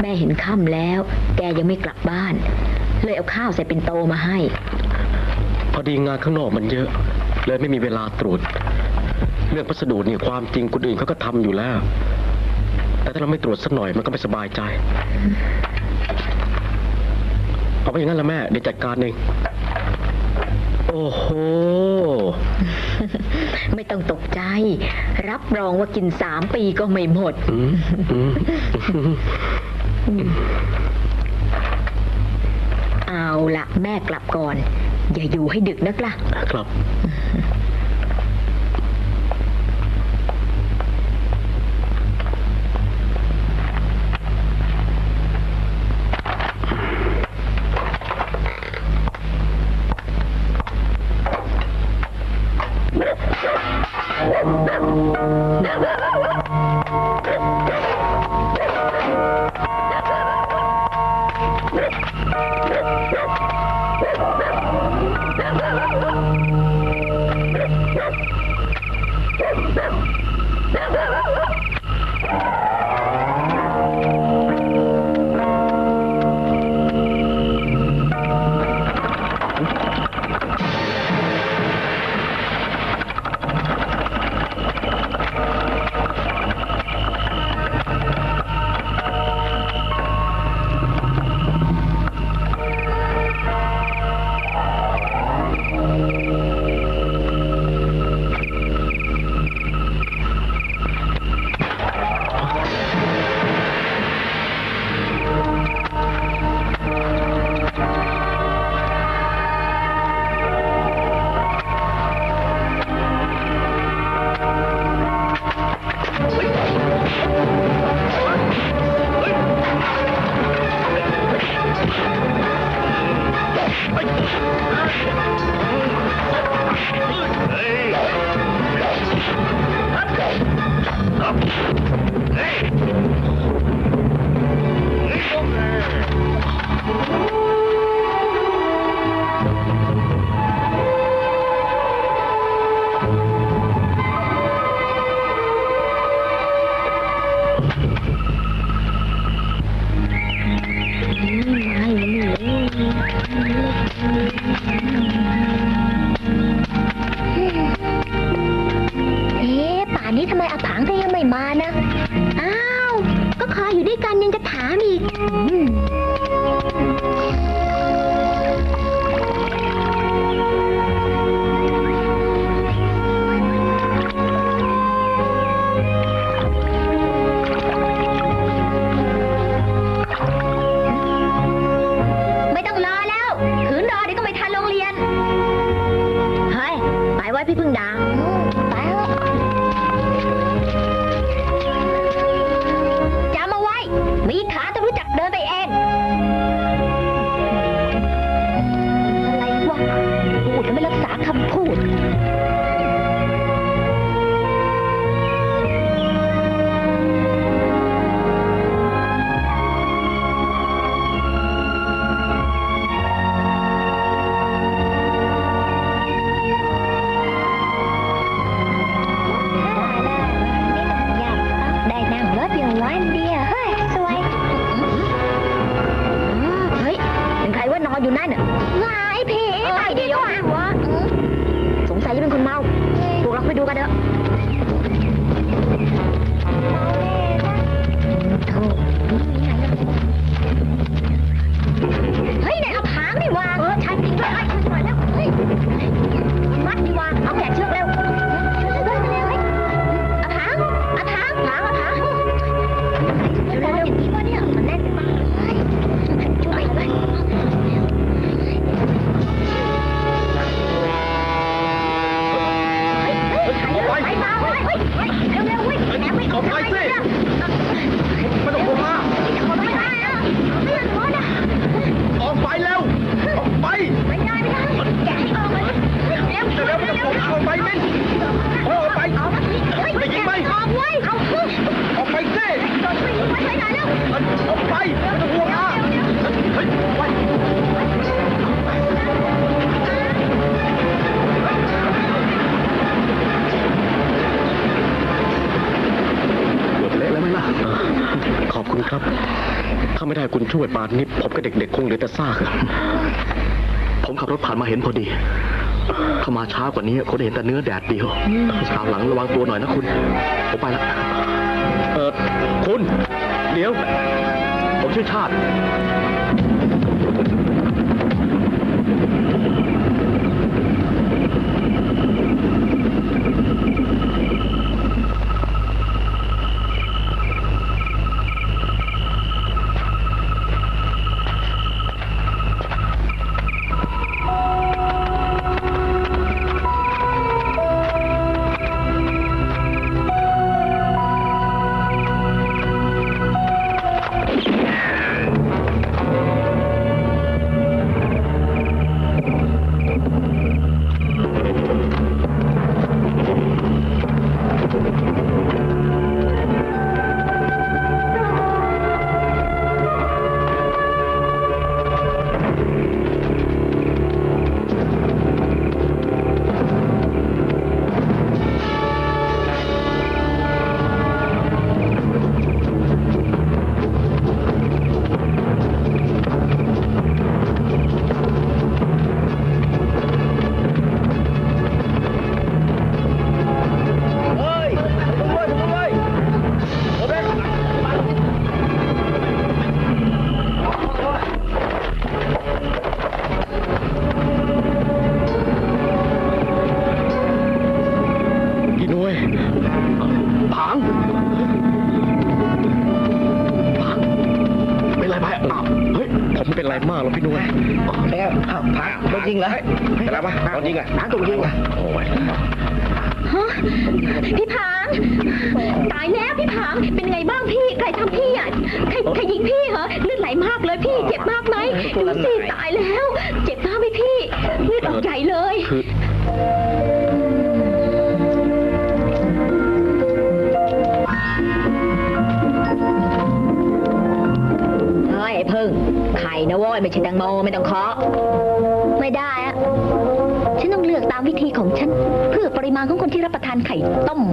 ม่เห็นค่ำแล้ว แกยังไม่กลับบ้าน เลยเอาข้าวใส่เป็นโตมาให้พอดีงานข้างนอกมันเยอะ เลยไม่มีเวลาตรวจ เรื่องพัสดุนี่ความจริงคนอื่นเขาก็ทำอยู่แล้ว แต่ถ้าเราไม่ตรวจสักหน่อยมันก็ไม่สบายใจ เอาไปอย่างนั้นละแม่เดี๋ยวจัดการเองโอ้โหไม่ต้องตกใจ รับรองว่ากิน3 ปีก็ไม่หมด เอาละแม่กลับก่อน อย่าอยู่ให้ดึกนักล่ะครับป่านนี้ทำไมอาผางก็ยังไม่มานะ อ้าว ก็คอยอยู่ด้วยกันยังจะถามอีก ไม่ต้องรอแล้วขืนรอเดี๋ยวก็ไม่ทันโรงเรียน เฮ้ย ไปไว้พี่พึ่งดาไปเถอะจำเอาไว้ มีขาต้องรู้จักเดินไปเอง อะไรวะ พูดแล้วไม่รักษาคำพูด ได้นั่งรถอยู่วันเดียวเฮ้ย สวย เฮ้ย เป็นใครว่านอนอยู่นั่นน่ะว้ายผีไปดีกว่าสงสัยจะเป็นคนเมาพวกเราไปดูกันเถอะเฮ้ยเนี่ยเอาผางดิวะใช่จริงด้วยช่วยหน่อยแล้วเฮ้ยมัดดิวะเอาแขนเชือกเร็วเอาผางเอาผางผางเอาผางเร็วอย่างนี้วะเนี่ยมันแน่นไปมากเลยช่วยไปไปมาเฮ้ยเร็วๆเว้ยเอาไปสิไม่ต้องกลัวมาไม่ได้อะไม่อยากนอนอะออกไปแล้วออกไปไม่ได้แกะให้ออกเลยเร็วเร็วไม่ต้องออกไปมิ้นออกไปออกมาสิเฮ้ยแกะออกไว้เอาออกไปสิโดนผู้หญิงไว้ไหนเร็วออกไปไม่ต้องกลัวมาเฮ้ยไปเละแล้วไหมล่ะขอบคุณครับ ถ้าถ้าไม่ได้คุณช่วยป่านนี้ผมกับเด็กๆคงเหลือแต่ซากผมขับรถผ่านมาเห็นพอดีถ้ามาช้ากว่านี้คงได้เห็นแต่เนื้อแดดเดียวคราวหลังระวังตัวหน่อยนะคุณ ผมไปละคุณ เดี๋ยวผมชื่อชาติพี่น้อยผางเป็นไรไปอ้าวเฮ้ย ผมไม่เป็นไรมากหรอกพี่น้อยแล้วพักโดนยิงเหรอเป็นไรปะโดนยิงเหรอพักโดนยิงเหรอโอ้ยฮะพี่ผางตายแล้วพี่ผางเป็นไงบ้างพี่ใครทำพี่อ่ะใครยิงพี่เหรอเลือดไหลมากเลยพี่เจ็บมากไหมดูสิตายแล้วเจ็บมากไหมพี่เลือดออกใหญ่เลยคือเฮ้ยไอ้พึ่งไข่นะโว้ยไม่ใช่แตงโมไม่ต้องเคาะไม่ได้อะฉันต้องเลือกตามวิธีของฉันเพื่อปริมาณของคนที่รับประทานไข่ต้ม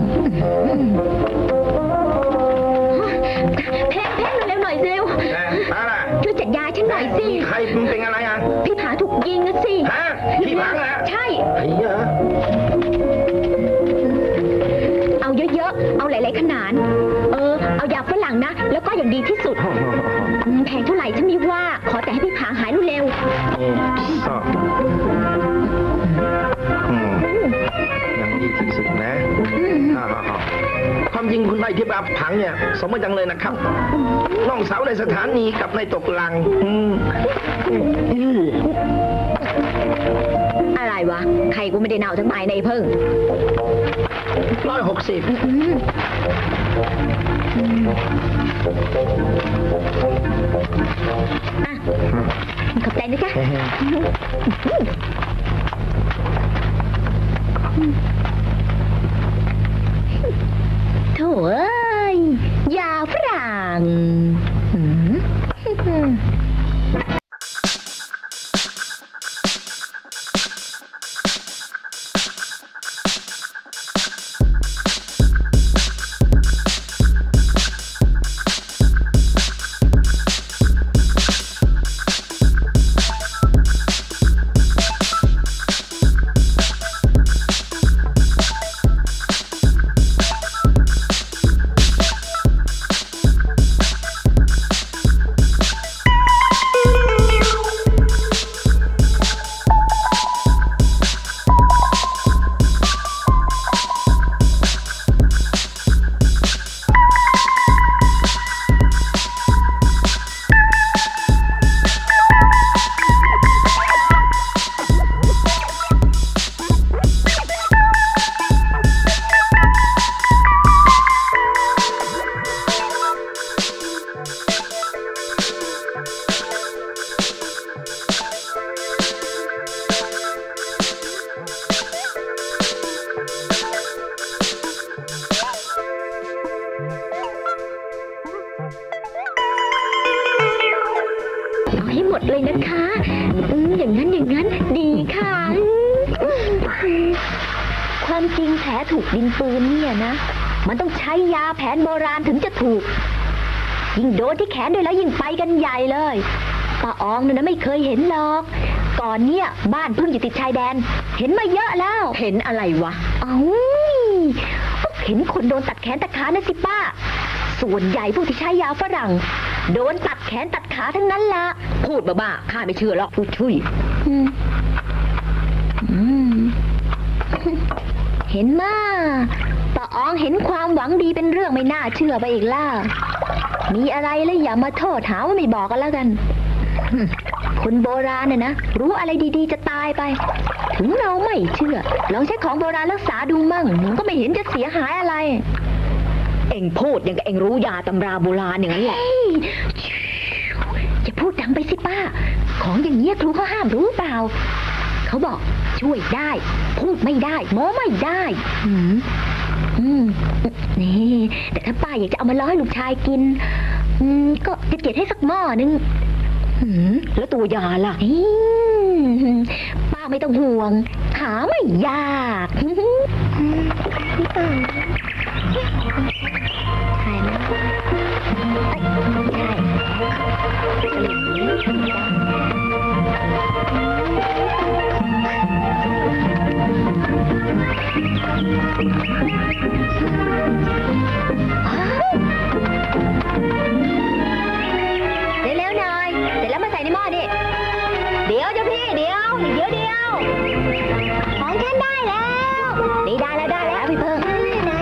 แพ้เร็วๆหน่อยเร็วอะไรช่วยจัดยาฉันหน่อยสิใครมึงเป็นอะไรอ่ะพี่ผาถูกยิงนะสิฮะพี่ผางเหรอใช่ไอ้เหี้ยเอาเยอะๆเอาหลายๆขนาดเอายาฝรั่งนะแล้วก็อย่างดีที่สุดแพงเท่าไหร่ฉันไม่ว่าขอแต่ให้พี่ผาหายเร็วยังดีที่สุดนะความจริงคุณนายที่บาผังเนี่ยสมมติจังเลยนะครับน้องสาวในสถานีกับนายตกลังๆอะไรวะใครกูไม่ได้เน่าทั้งใบในเพิ่ง 160 ขอบใจนะจ๊ะโถ่เอ้ยยาฝรั่งเอาให้หมดเลยนะคะอย่างนั้นดีค่ะ ความจริงแผลถูกดินปืนเนี่ยนะมันต้องใช้ยาแผนโบราณถึงจะถูกยิ่งโดนที่แขนด้วยแล้วยิ่งไปกันใหญ่เลยป้าอองเนี่ยนะไม่เคยเห็นหรอกก่อนเนี่ยบ้านเพิ่งอยู่ติดชายแดนเห็นมาเยอะแล้วเห็นอะไรวะเอ้าเห็นคนโดนตัดแขนตัดขานะสิป้าส่วนใหญ่พวกที่ใช้ยาฝรั่งโดนตัดแขนตัดขาทั้งนั้นละพูดบ้าๆข้าไม่เชื่อหรอกพูดช่วยเห็นมาป้าอองเห็นความหวังดีเป็นเรื่องไม่น่าเชื่อไปอีกล่ะมีอะไรแล้วอย่ามาโทษหาว่าไม่บอกกันแล้วกันคนโบราณเนี่ยนะรู้อะไรดีๆจะตายไปถึงเราไม่เชื่อลองใช้ของโบราณรักษาดูมั่งมันก็ไม่เห็นจะเสียหายอะไรเอ็งพูดอย่างกับเอ็งรู้ยาตำราโบราณอย่างนั้นแหละอย่าพูดดังไปสิป้าของอย่างนี้ครูเขาห้ามรู้เปล่าเขาบอกช่วยได้พูดไม่ได้โม้ไม่ได้นี่แต่ถ้าป้าอยากจะเอามาล้อให้ลูกชายกินก็จะเก็บให้สักหม้อนึงแล้วตัวยาล่ะป้าไม่ต้องห่วงหาไม่ยากใช่ไหมใช่เร็วๆหน่อยเสร็จแล้วมาใส่ในหม้อดิเดี๋ยวเจ้าพี่เดี๋ยวของฉันได้แล้วนี่ได้แล้วพี่เพิ่งได้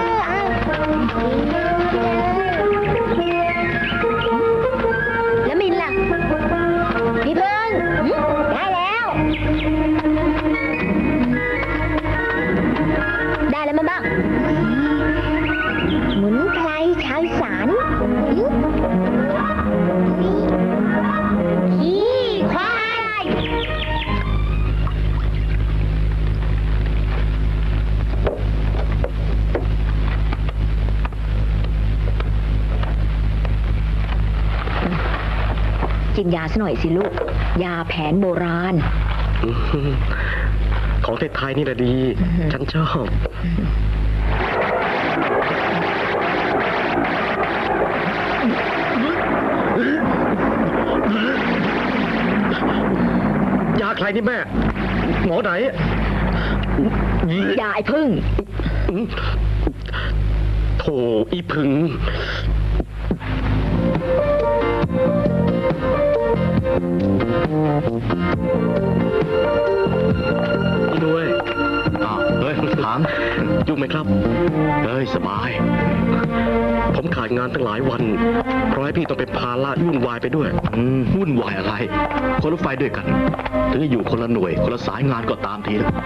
แล้วมินล่ะพี่เพิ่งได้แล้วมาบ้างหมุนไพรชาวสารขี้ควายกินยาซะหน่อยสิลูกยาแผนโบราณของไทยๆนี่แหละดีฉันชอบยาใครนี่แม่หมอไหนยาไอ้พึ่งโถอีพึ่งนี่ด้วยเฮ้ยถามยุ่งไหมครับเฮ้ยสบายผมขาดงานตั้งหลายวันเพราะให้พี่ต้องเป็นภาระวุ่นวายไปด้วยวุ่นวายอะไรคนรถไฟด้วยกันถึงจะอยู่คนละหน่วยคนละสายงานก็ตามทีแล้ว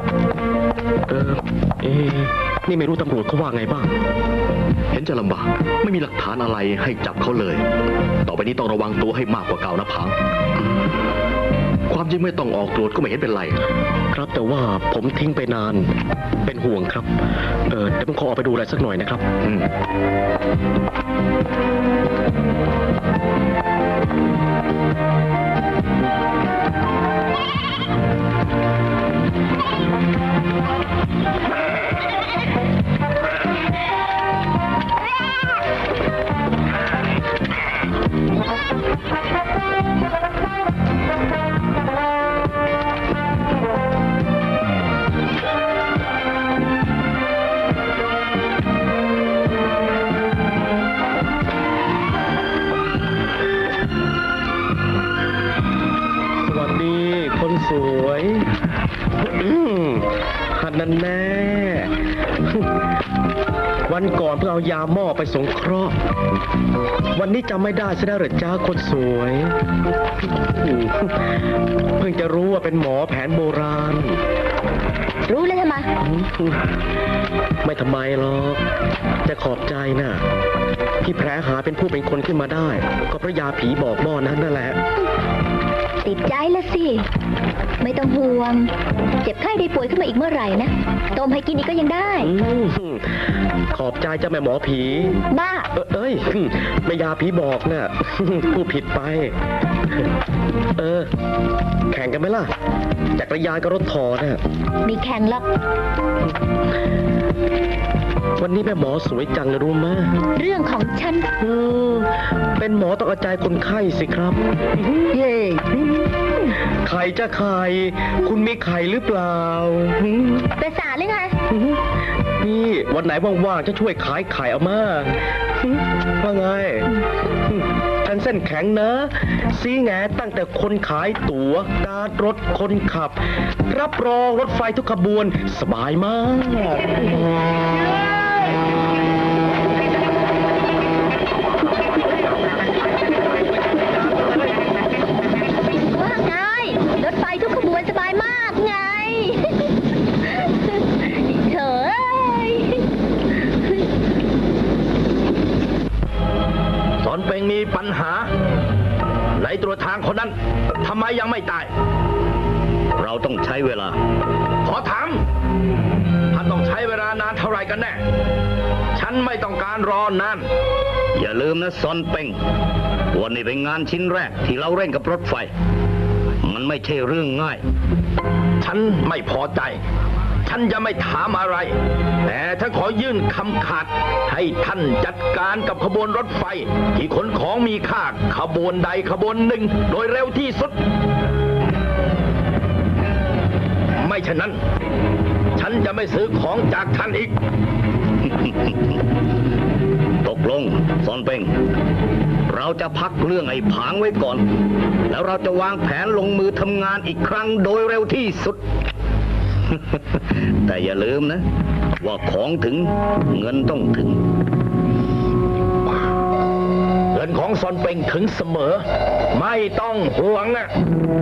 นี่ไม่รู้ตำรวจเขาว่าไงบ้างเห็นจะลำบากไม่มีหลักฐานอะไรให้จับเขาเลยต่อไปนี้ต้องระวังตัวให้มากกว่าเก่านะพังความจริงไม่ต้องออกตรวจก็ไม่เห็นเป็นไรครับแต่ว่าผมทิ้งไปนานเป็นห่วงครับเดี๋ยวผมขอออกไปดูอะไรสักหน่อยนะครับสวยหันนั่นแน่วันก่อนเพิ่งเอายาหม้อไปสงเคราะห์วันนี้จำไม่ได้ซะแล้วเหรอจ้าคนสวยเพิ่งจะรู้ว่าเป็นหมอแผนโบราณรู้เลยทำไมไม่ทำไมหรอกจะขอบใจนะที่แผลหาเป็นผู้เป็นคนขึ้นมาได้ก็เพราะยาผีบอกหม้อนั้นนั่นแหละติดใจละสิ ไม่ต้องห่วง เจ็บไข้ได้ป่วยขึ้นมาอีกเมื่อไหร่นะต้มให้กินอีกก็ยังได้ขอบใจเจ้าแม่หมอผีบ้าเอ้ยแม่ยาผีบอกน่ะ พูดผิดไป แข่งกันไหมล่ะ จักรยานกับรถถอน่ะมีแข่งหรอกวันนี้แม่หมอสวยจังเลยรู้ไหมเรื่องของฉันเป็นหมอต้องเอาใจคนไข้สิครับเย้ไข่จะไข่ คุณมีไข่หรือเปล่าประสาทหรือไงนี่วันไหนว่างๆจะช่วยขายไข่เอามาว่าไง ฉันเส้นแข็งนะ ซีแงตั้งแต่คนขายตั๋วการรถคนขับ รับรองรถไฟทุกขบวนสบายมากว่าไง รถไฟทุกขบวนสบายมากไง เถอะสอนเป็งมีปัญหาในตัวทางคนนั้นทำไมยังไม่ตายเราต้องใช้เวลาขอถามท่านต้องใช้เวลานานเท่าไหร่กันแน่ ฉันไม่ต้องการรอนานอย่าลืมนะซอนเป่งวันนี้เป็นงานชิ้นแรกที่เราเร่งกับรถไฟ มันไม่ใช่เรื่องง่ายฉันไม่พอใจ ฉันจะไม่ถามอะไร แต่ถ้าขอยื่นคำขาดให้ท่านจัดการกับขบวนรถไฟ ที่ขนของมีค่าขบวนใดขบวนหนึ่งโดยเร็วที่สุด ไม่ฉะนั้น ฉันจะไม่ซื้อของจากท่านอีกตกลงซอนเป่งเราจะพักเรื่องไอ้ผางไว้ก่อน แล้วเราจะวางแผนลงมือทำงานอีกครั้งโดยเร็วที่สุด แต่อย่าลืมนะ ว่าของถึงเงินต้องถึงเงินของซอนเป็งถึงเสมอ ไม่ต้องห่วงนะ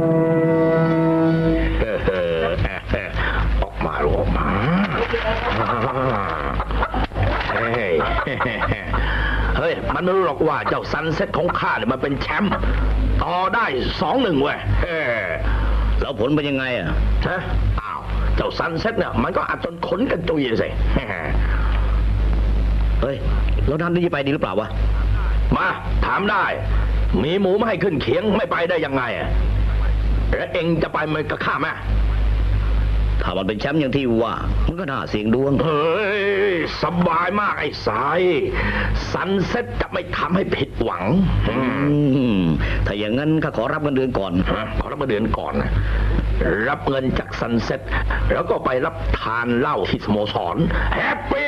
ออกมาลูกออกมาเฮ้ยมันไม่รู้หรอกว่าเจ้าซันเซ็ตของข้าเนี่ยมันเป็นแชมป์ต่อได้2-1เว้ยแล้วผลเป็นยังไงอ่ะฮะอ้าวเจ้าซันเซ็ตเนี่ยมันก็อัดจนขนกันจุยสิเฮ้ยแล้วนัดนี้จะไปดีหรือเปล่าวะมาถามได้ มีหมูไม่ให้ขึ้นเคียงไม่ไปได้ยังไงอ่ะแล้วเองจะไปมันกับข้าไหมถ้ามันเป็นแชมป์อย่างที่ว่า มันก็น่าเสี่ยงดวงเฮ้ยสบายมากไอ้สายซันเซ็ตจะไม่ทำให้ผิดหวังถ้าอย่างนั้นข้าขอรับเงินเดือนก่อนขอรับเงินเดือนก่อนนะรับเงินจากซันเซ็ตแล้วก็ไปรับทานเหล้าที่สโมสรแฮปปี้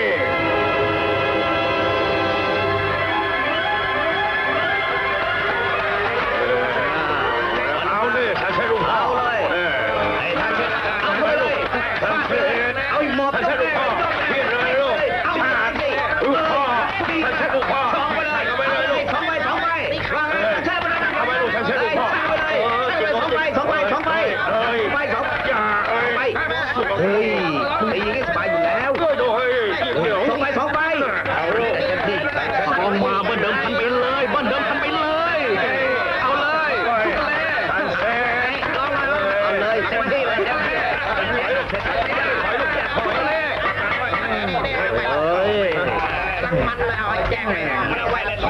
เอาเลยท่านใช้ลูกพ่อเอาเลยไอ้ท่านเช็ดเอาไปเลยท่านใช้เอาอีกหมดท่านใช้ลูกพ่อเพี้ยนเลยลูกเอามาลูกพ่อท่านใช้ลูกพ่อเอาไปเลยเอาไปเลยลูกสองใบเอาไปลูกท่านเช็ดลูกพ่อเอาไปลูกท่านใช้ลูกพ่อสองใบเอ้ย อย่าเอ้ยเฮ้ยตีอย่างนี้สบายอยู่แล้วด้วยดูเฮ้ยเดี๋ยวสองใบเอาลูกเอามาเบิ้ลเดิมพันไปเลยเบิ้ลเดิมพันไปเลยเอาเลยเอาเลยเต็มที่เลยมันเลยเอาไอ้แจ้งเลยเอาไว้เลย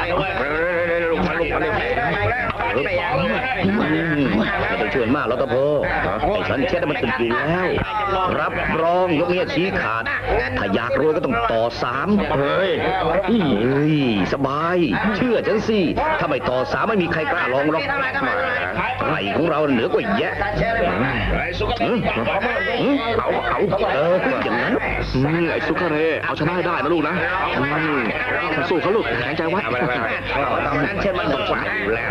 ไม่ต้องชวนมากแล้วตะโพไอ้ฉันเช็ดมันตื่นดีแล้วรับรองยกเงี้ยชี้ขาดถ้าอยากรวยก็ต้องต่อ3 เฮ้ยสบายเชื่อฉันสิถ้าไม่ต่อ3ไม่มีใครกล้าลองหรอกไก่ของเราเหนือกว่าแยะอย่างนั้นไอ้ซุกเรเอาชนะให้ได้นะลูกนะสู้เขาลูกแข็งใจไว้นั้นเช่นมันต้องอยู่แล้ว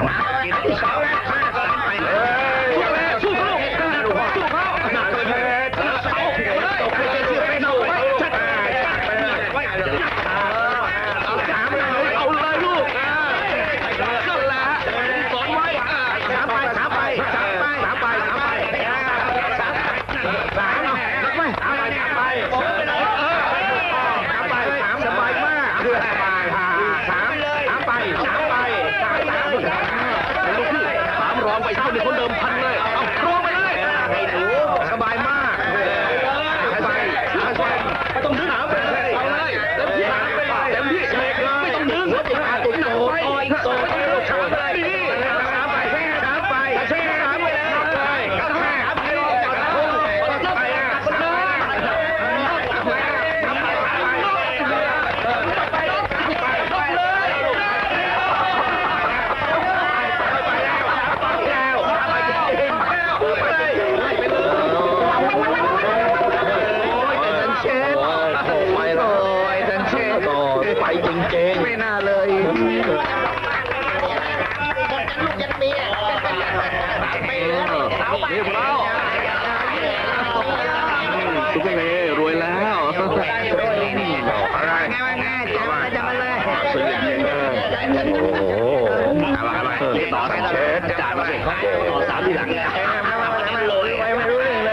ต่อเชิญจ่ายมาสิต่อสามทีหลังไม่รู้เลย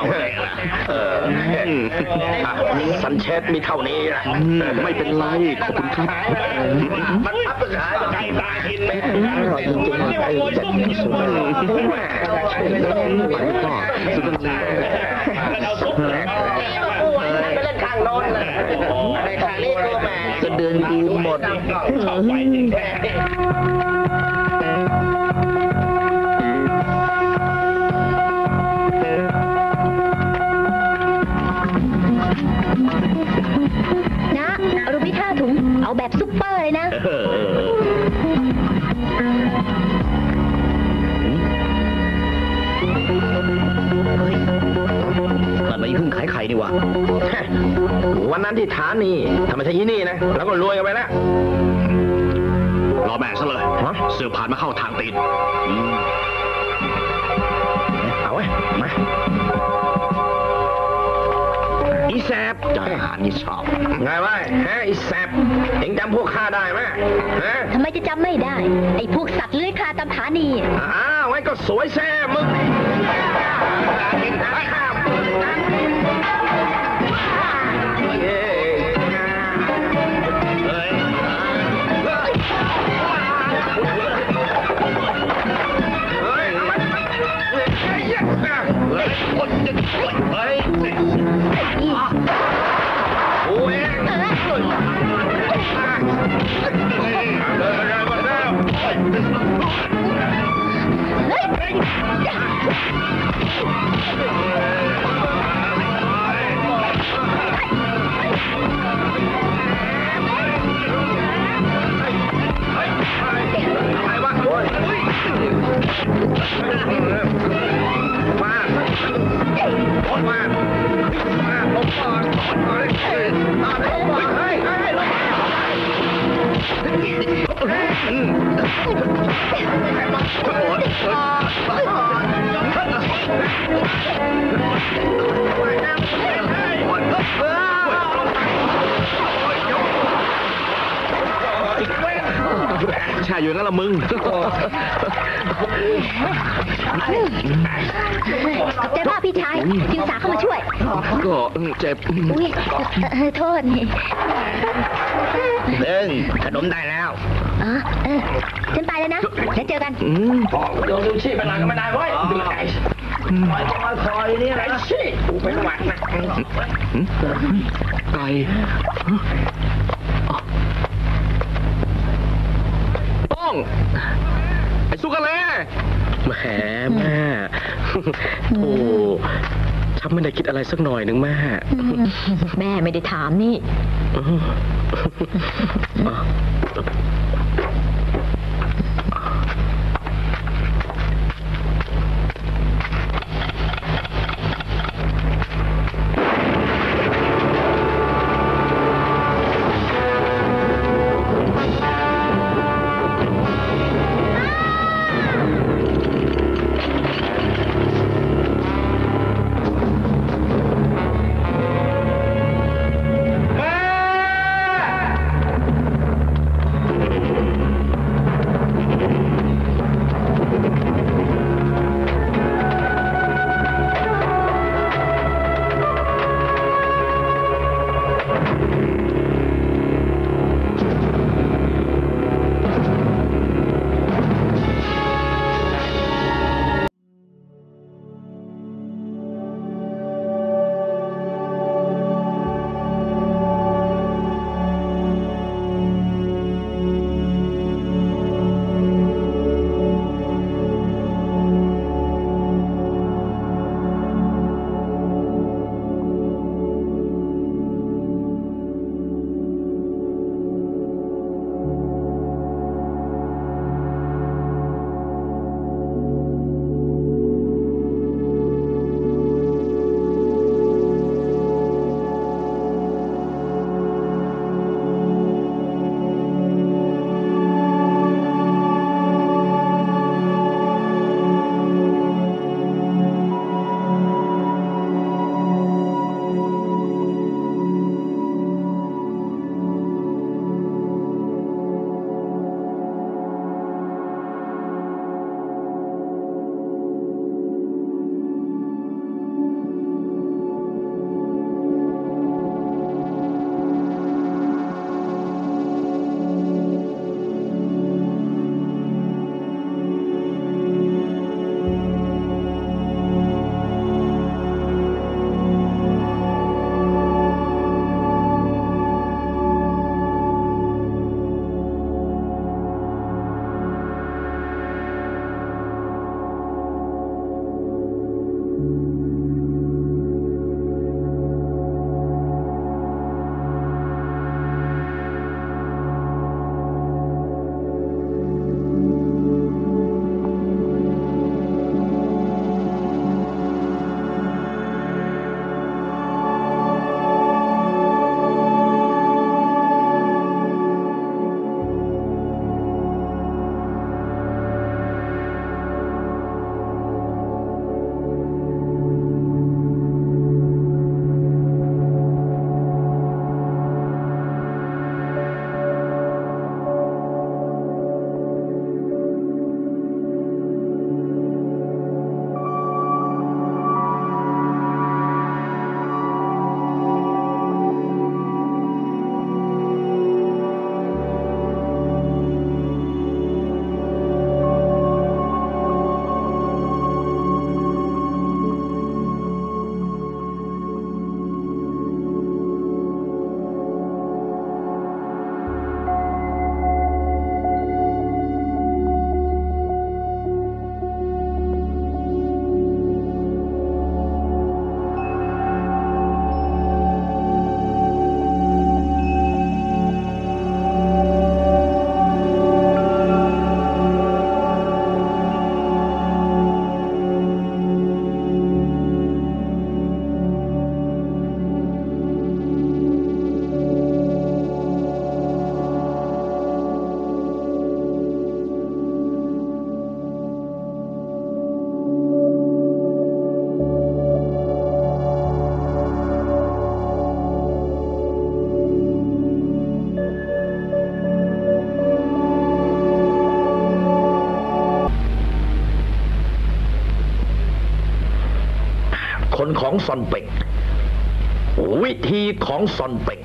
สันเชษมีเท่านี้นะไม่เป็นไรขอบคุณครับมันพับขายไก่ตากินเลยอร่อยจริงๆไอ้จัดสุดเลยสุดเลยเราซุปไปเล่นข้างโน้นเลยในข้างนี้ก็แหมจะเดินดีหมดชอบไว้จริงแค่นะเอารูปพี่5 ถุง เอาแบบซุปเปอร์เลยนะมันไม่พึ่งขายไข่นี่วะวันนั้นที่ฐานีทำไมใช่ยี่นี่นะแล้วก็รวยกันไปแล้วรอแม่ซะเลยเสือผ่านมาเข้าทางตีนเอาไว้มาอีแซบจะหานี่ชอบไงวะฮะอีแซบเอ็งจำพวกข้าได้ไหมฮะทำไมจะจำไม่ได้ ไอ้พวกสัตว์เลื้อยคลานตามฐานีอ้าวไว้ก็สวยแซ่มึงกินข้าวแช่อยู่งั้นละมึงขอบใจมากพี่ชายจิวสาเข้ามาช่วยก็เจ็บอุ้ยโทษนี่ขนมได้แล้วอ๋อฉันไปแล้วนะแล้วเจอกันโยนดูชีพไปหลังก็ไม่ได้เว้ยดูไก่คอยนี่อะไรชีพเป็นหวัดนะไก่ ต้องไอ้สุกะเลแหมแม่โอ้ฉันไม่ได้คิดอะไรสักหน่อยหนึ่งแม่แม่ไม่ได้ถามนี่แคนของซอนเป็กวิธีของซอนเป็ก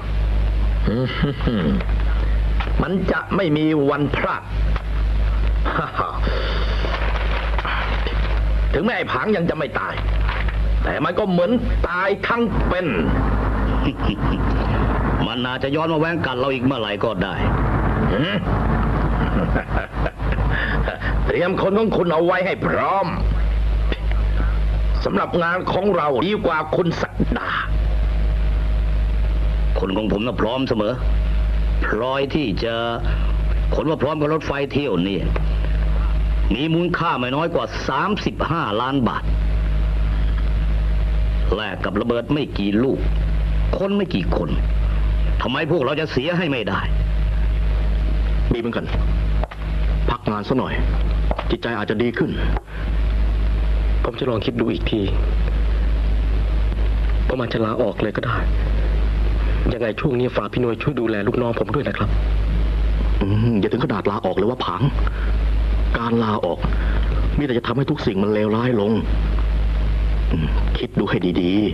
มันจะไม่มีวันพลาด ถึงแม้ไอ้ผางยังจะไม่ตายแต่มันก็เหมือนตายทั้งเป็นมันน่าจะย้อนมาแว้งกัดเราอีกเมื่อไหร่ก็ได้เตรียมคนของคุณเอาไว้ให้พร้อมสำหรับงานของเราดีกว่าคุณศักดาคนของผมน่ะพร้อมเสมอพลอยที่จะขนมาพร้อมกับรถไฟเที่ยวนี่มีมูลค่าไม่น้อยกว่า35 ล้านบาทแลกกับระเบิดไม่กี่ลูกคนไม่กี่คนทำไมพวกเราจะเสียให้ไม่ได้ดีเหมือนกันพักงานซะหน่อยจิตใจอาจจะดีขึ้นผมจะลองคิดดูอีกทีประมาณจะลาออกเลยก็ได้ยังไงช่วงนี้ฝากพี่หน่วยช่วยดูแลลูกน้องผมด้วยนะครับอย่าถึงขนาดลาออกเลยว่าผังการลาออกมีแต่จะทำให้ทุกสิ่งมันเลวร้ายลงคิดดูให้ดีๆ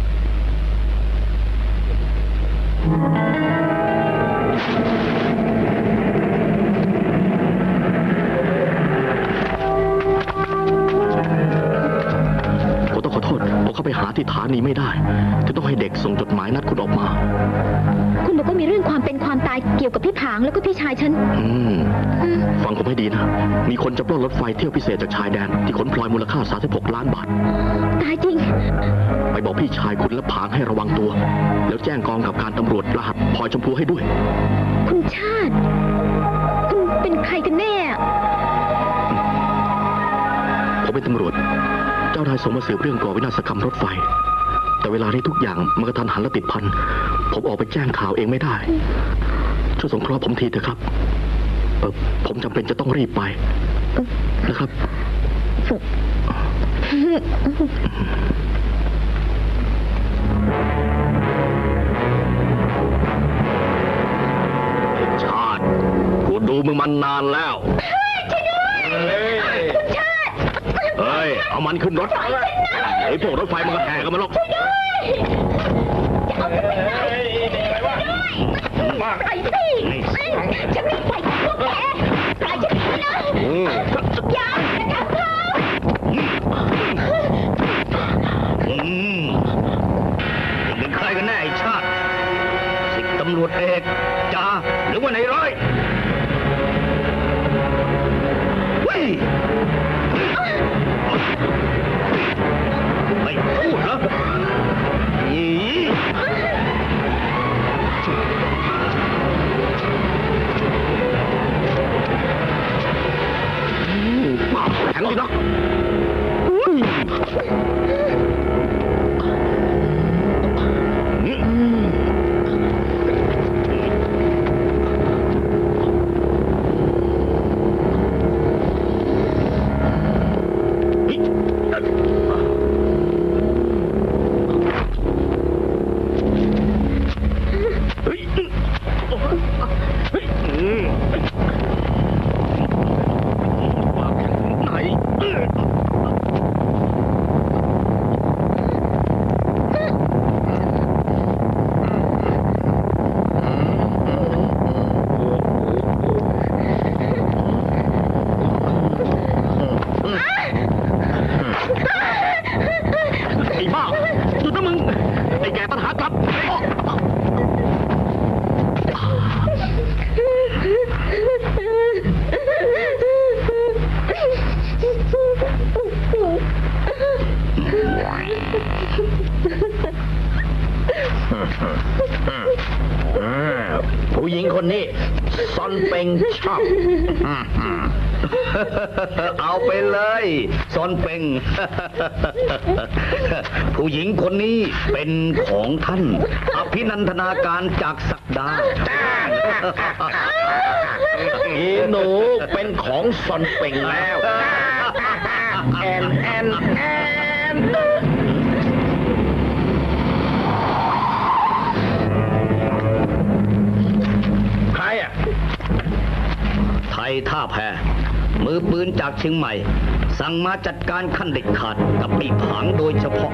ผมต้องขอโทษผมเข้าไปหาที่ฐานีไม่ได้จะต้องให้เด็กส่งจดหมายนัดคุณออกมาคุณบอกว่ามีเรื่องความเป็นความตายเกี่ยวกับพี่ผางแล้วก็พี่ชายฉันฟังผมให้ดีนะมีคนจะปล้นรถไฟเที่ยวพิเศษจากชายแดนที่ขนพลอยมูลค่า36 ล้านบาทตายจริงไปบอกพี่ชายคุณและผางให้ระวังตัวแล้วแจ้งกองกับการตำรวจรหัสพลอยชมพูให้ด้วยคุณชาติคุณเป็นใครกันแน่ผมเป็นตำรวจเจ้านายส่งมาสืบเรื่องก่อวินาศกรรมรถไฟแต่เวลานี้ทุกอย่างมันกระทันหันและติดพันผมออกไปแจ้งข่าวเองไม่ได้ช่วยสงเคราะห์ผมทีเถอะครับผมจำเป็นจะต้องรีบไปนะครับชาติกูดูมึงมันนานแล้วเฮ้ยเอามันขึ้นรถไอ้พวกรถไฟมันก็แห่กันมาหรอกไปสิฉันไม่ไปพวกแกปล่อยฉันไปนะอย่าทำเขาเป็นใครกันแน่ไอ้ชาติสิบตำรวจเอกจ่าหรือว่าในร้อยไม่พูดเหรอแข็งดีนะผู้หญิงคนนี้ซอนเป็งชอบเอาไปเลยซอนเป็งผู้หญิงคนนี้เป็นของท่านอภินันทนาการจากศักดาอีหนูเป็นของซอนเป็งแล้วแอนใครอ่ะไทยท่าแพมือปืนจากเชียงใหม่สั่งมาจัดการขั้นเด็ดขาดกับไอ้ผางโดยเฉพาะ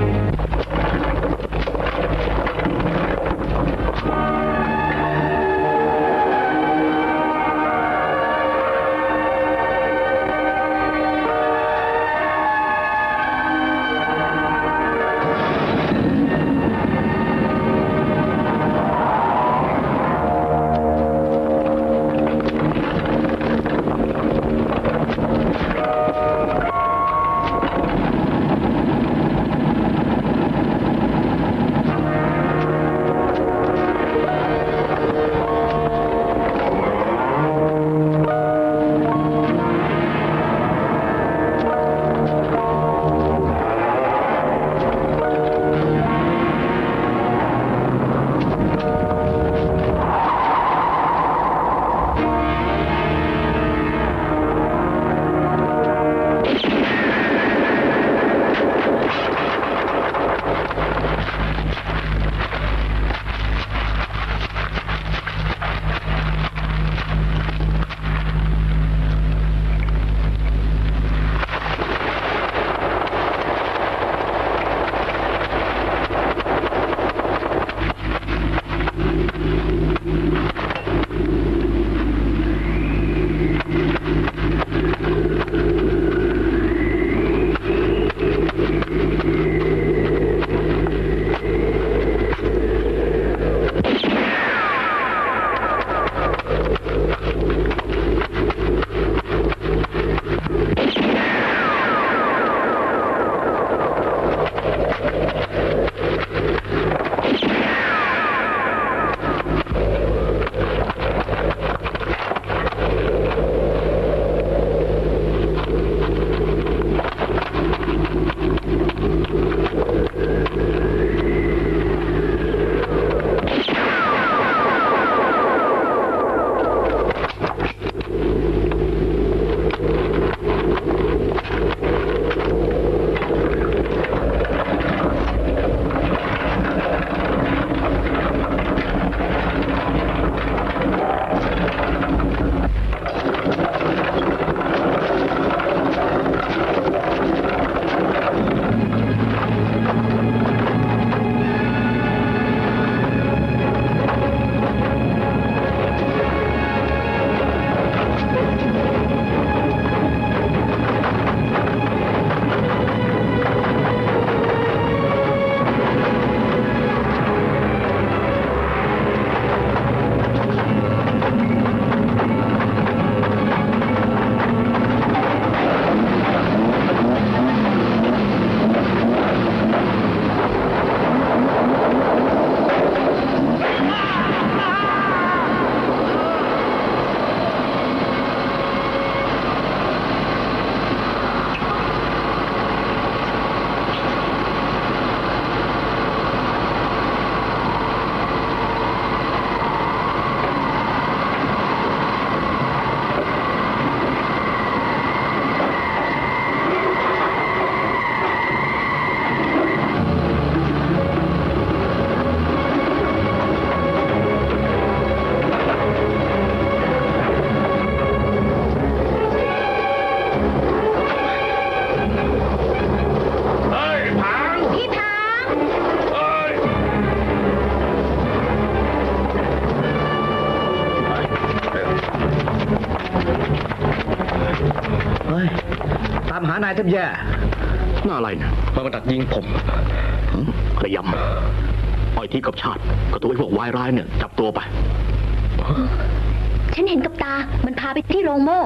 ตามหานายแทบแย่น่าอะไรนะมาดักยิงผมระยำอ้อยที่กับชาติก็ตัวไอ้พวกวายร้ายเนี่ยจับตัวไปฉันเห็นกับตา มันพาไปที่โรงโม่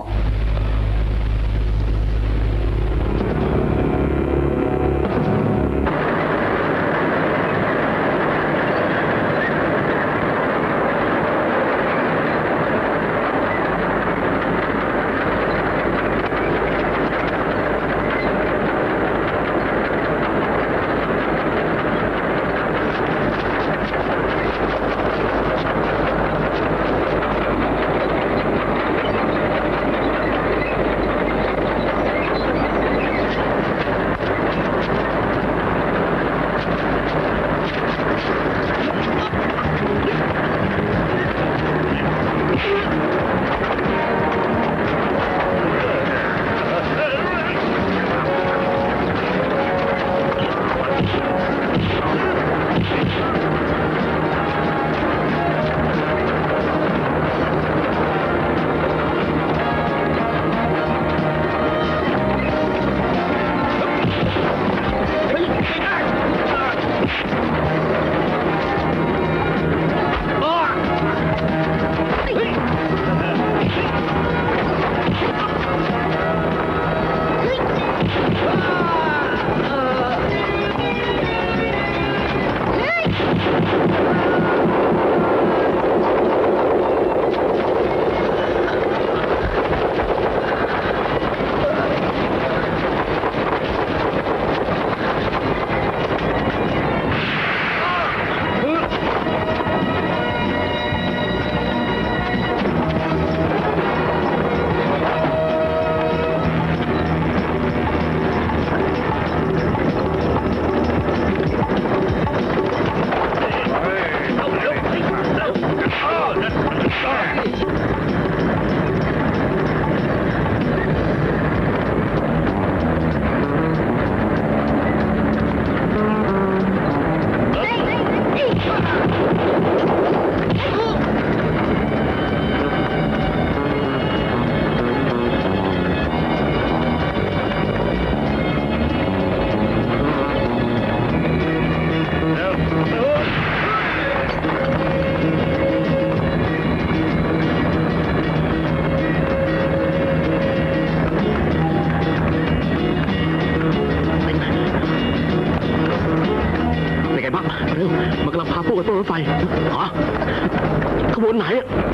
ฮะขบวนไหน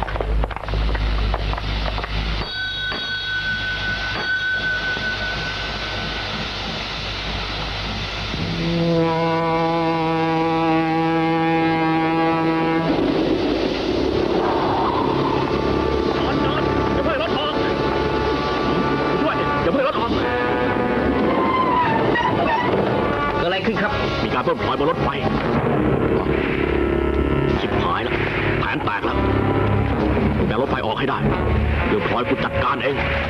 เกิดอะไรขึ้นครับมีการปล้นพลอยบนรถไฟชิบหายแล้วแผนแตกแล้วแบกรถไฟออกให้ได้เดี๋ยวพลอยกูจัดการเอง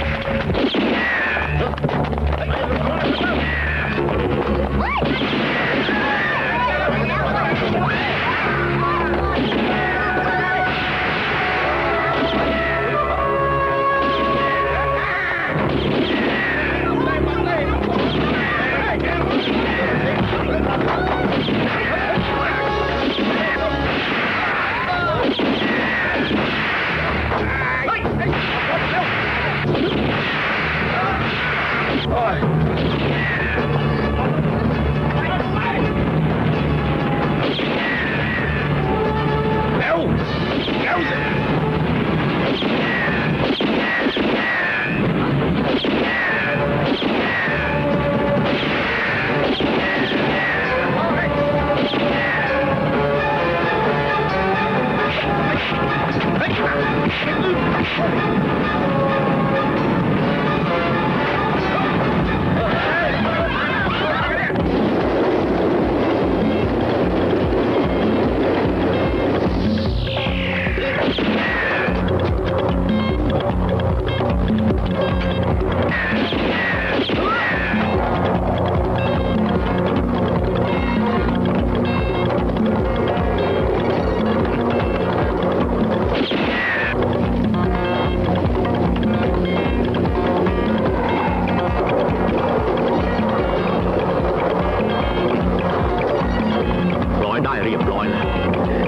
ได้เรียบร้อยแล้ว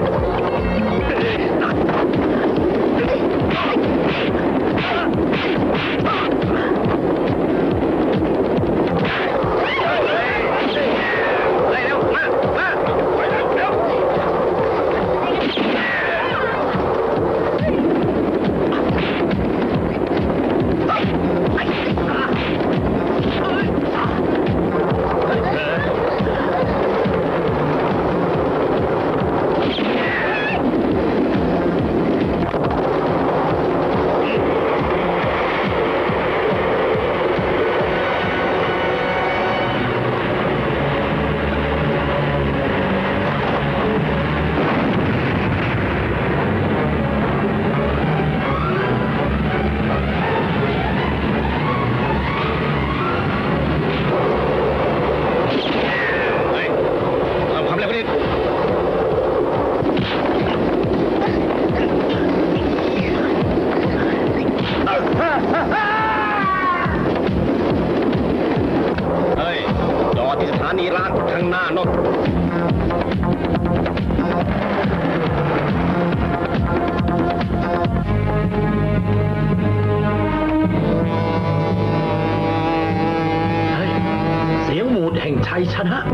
ชัยชนะ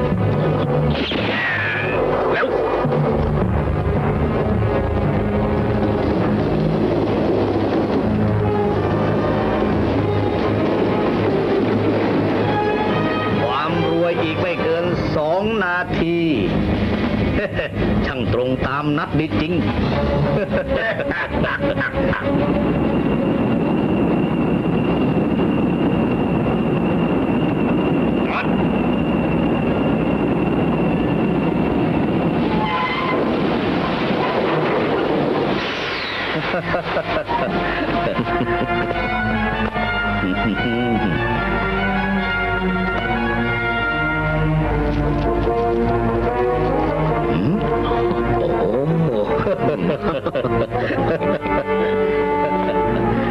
แล้วความรวยอีกไม่เกิน2 นาที ช่างตรงตามนัดดีจริง โอ้โห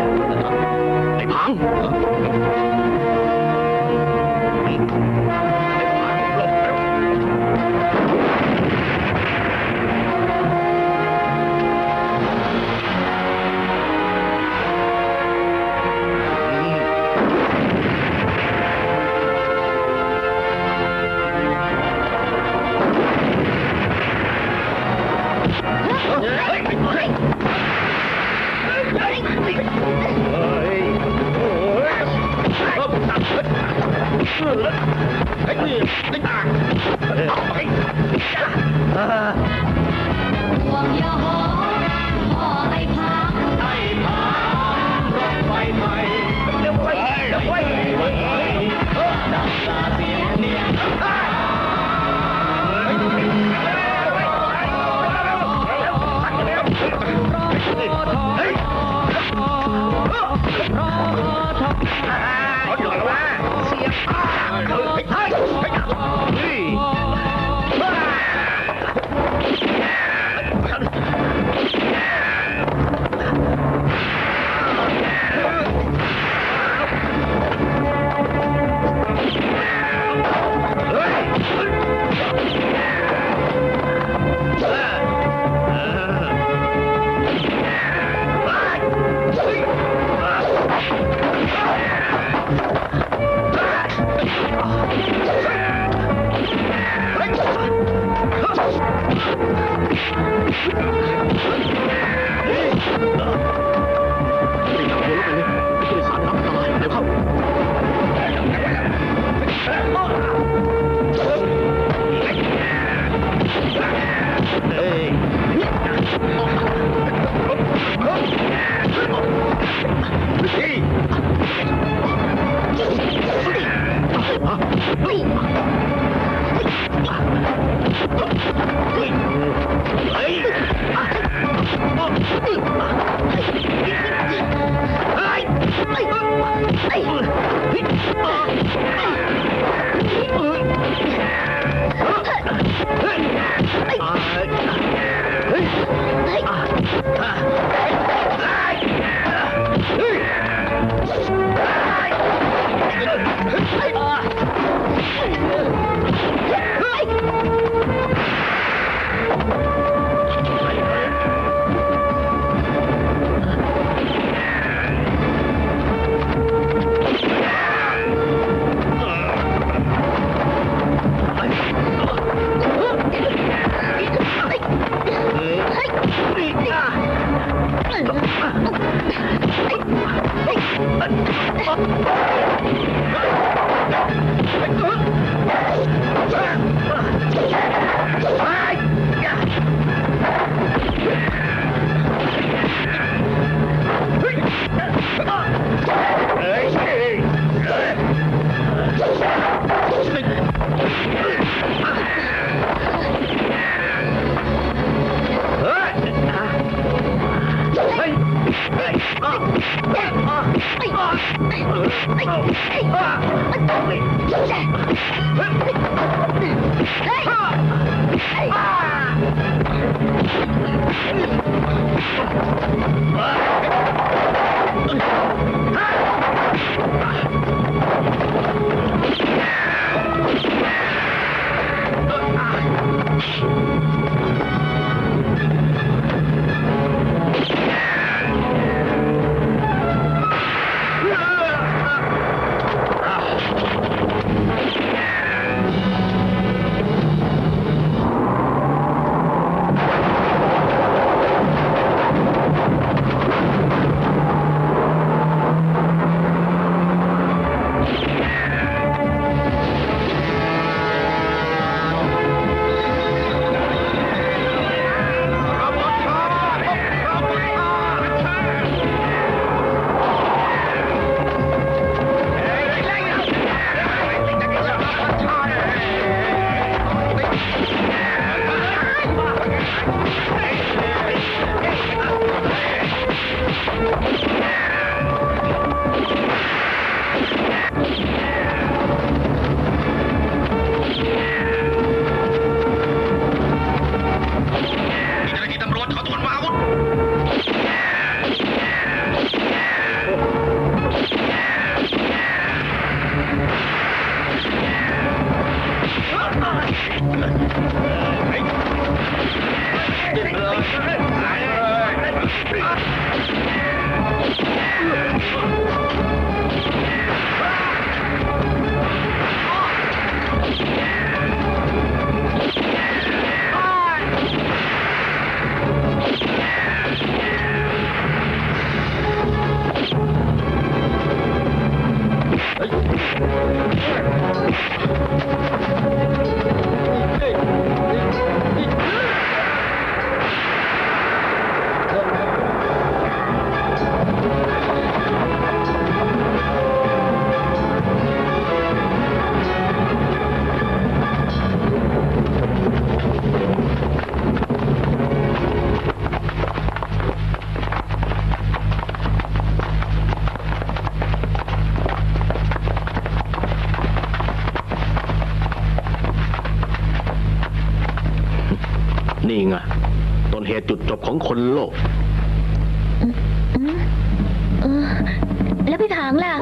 ห่วงยอขอให้พักรีบนำตัวลงไปเลยผู้โดยสารรับอันตรายเดี๋ยวเข้าเนี่ไงต้นเหตุจุดจบของคนโลกเออแล้วพี่ผางล่ะ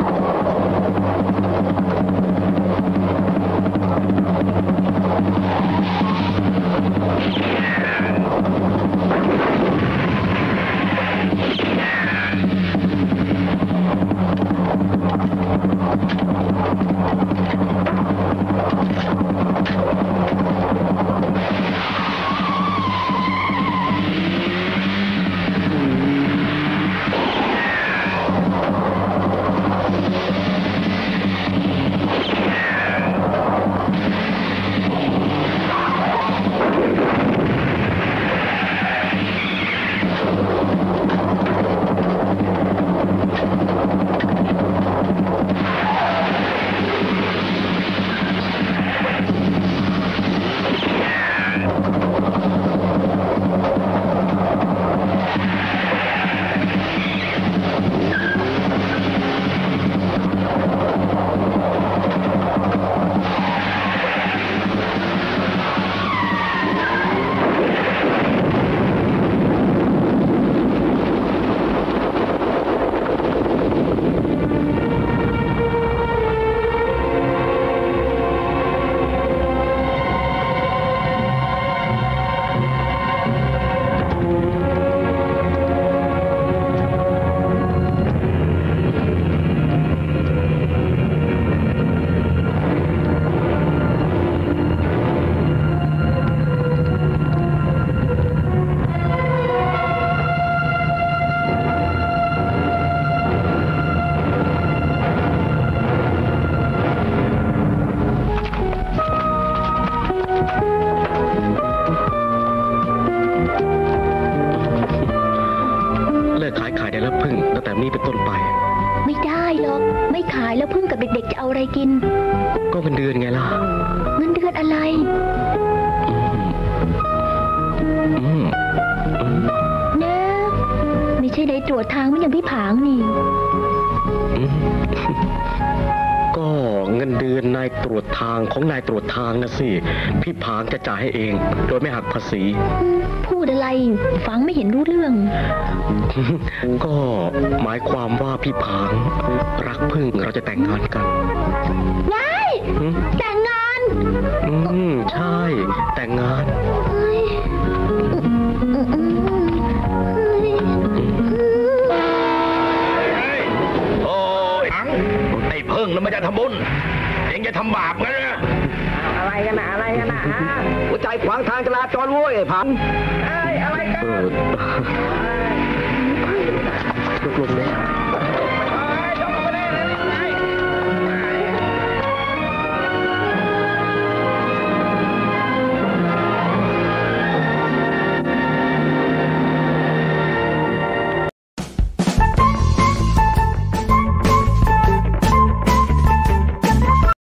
เลิกขายได้แล้วพึ่งตั้งแต่นี้เป็นต้นไปไม่ได้หรอก ไม่ขายแล้วพึ่งกับเด็กๆจะเอาอะไรกินก็เงินเดือนไงล่ะเงินเดือนอะไรอืมนะไม่ใช่ในตรวจทางไม่อย่างพี่ผางนี่อืมก็เงินเดือนนายตรวจทางของนายตรวจทางนะสิ พี่ผางจะจ่ายให้เอง โดยไม่หักภาษีพูดอะไร ฟังไม่เห็นรู้เรื่องก็หมายความว่าพี่ผางรักพึ่งเราจะแต่งงานกันว้ายอืมแต่งงานใช่ แต่งงานเฮ้ยโอ้ยถังไอ้เพิ่งแล้วมันจะทำบุญเองจะทำบาปงั้นนะอะไรกันนะหัวใจขวางทางจราจรโว้ยไอ้ผังอะไรกันตกลงเลย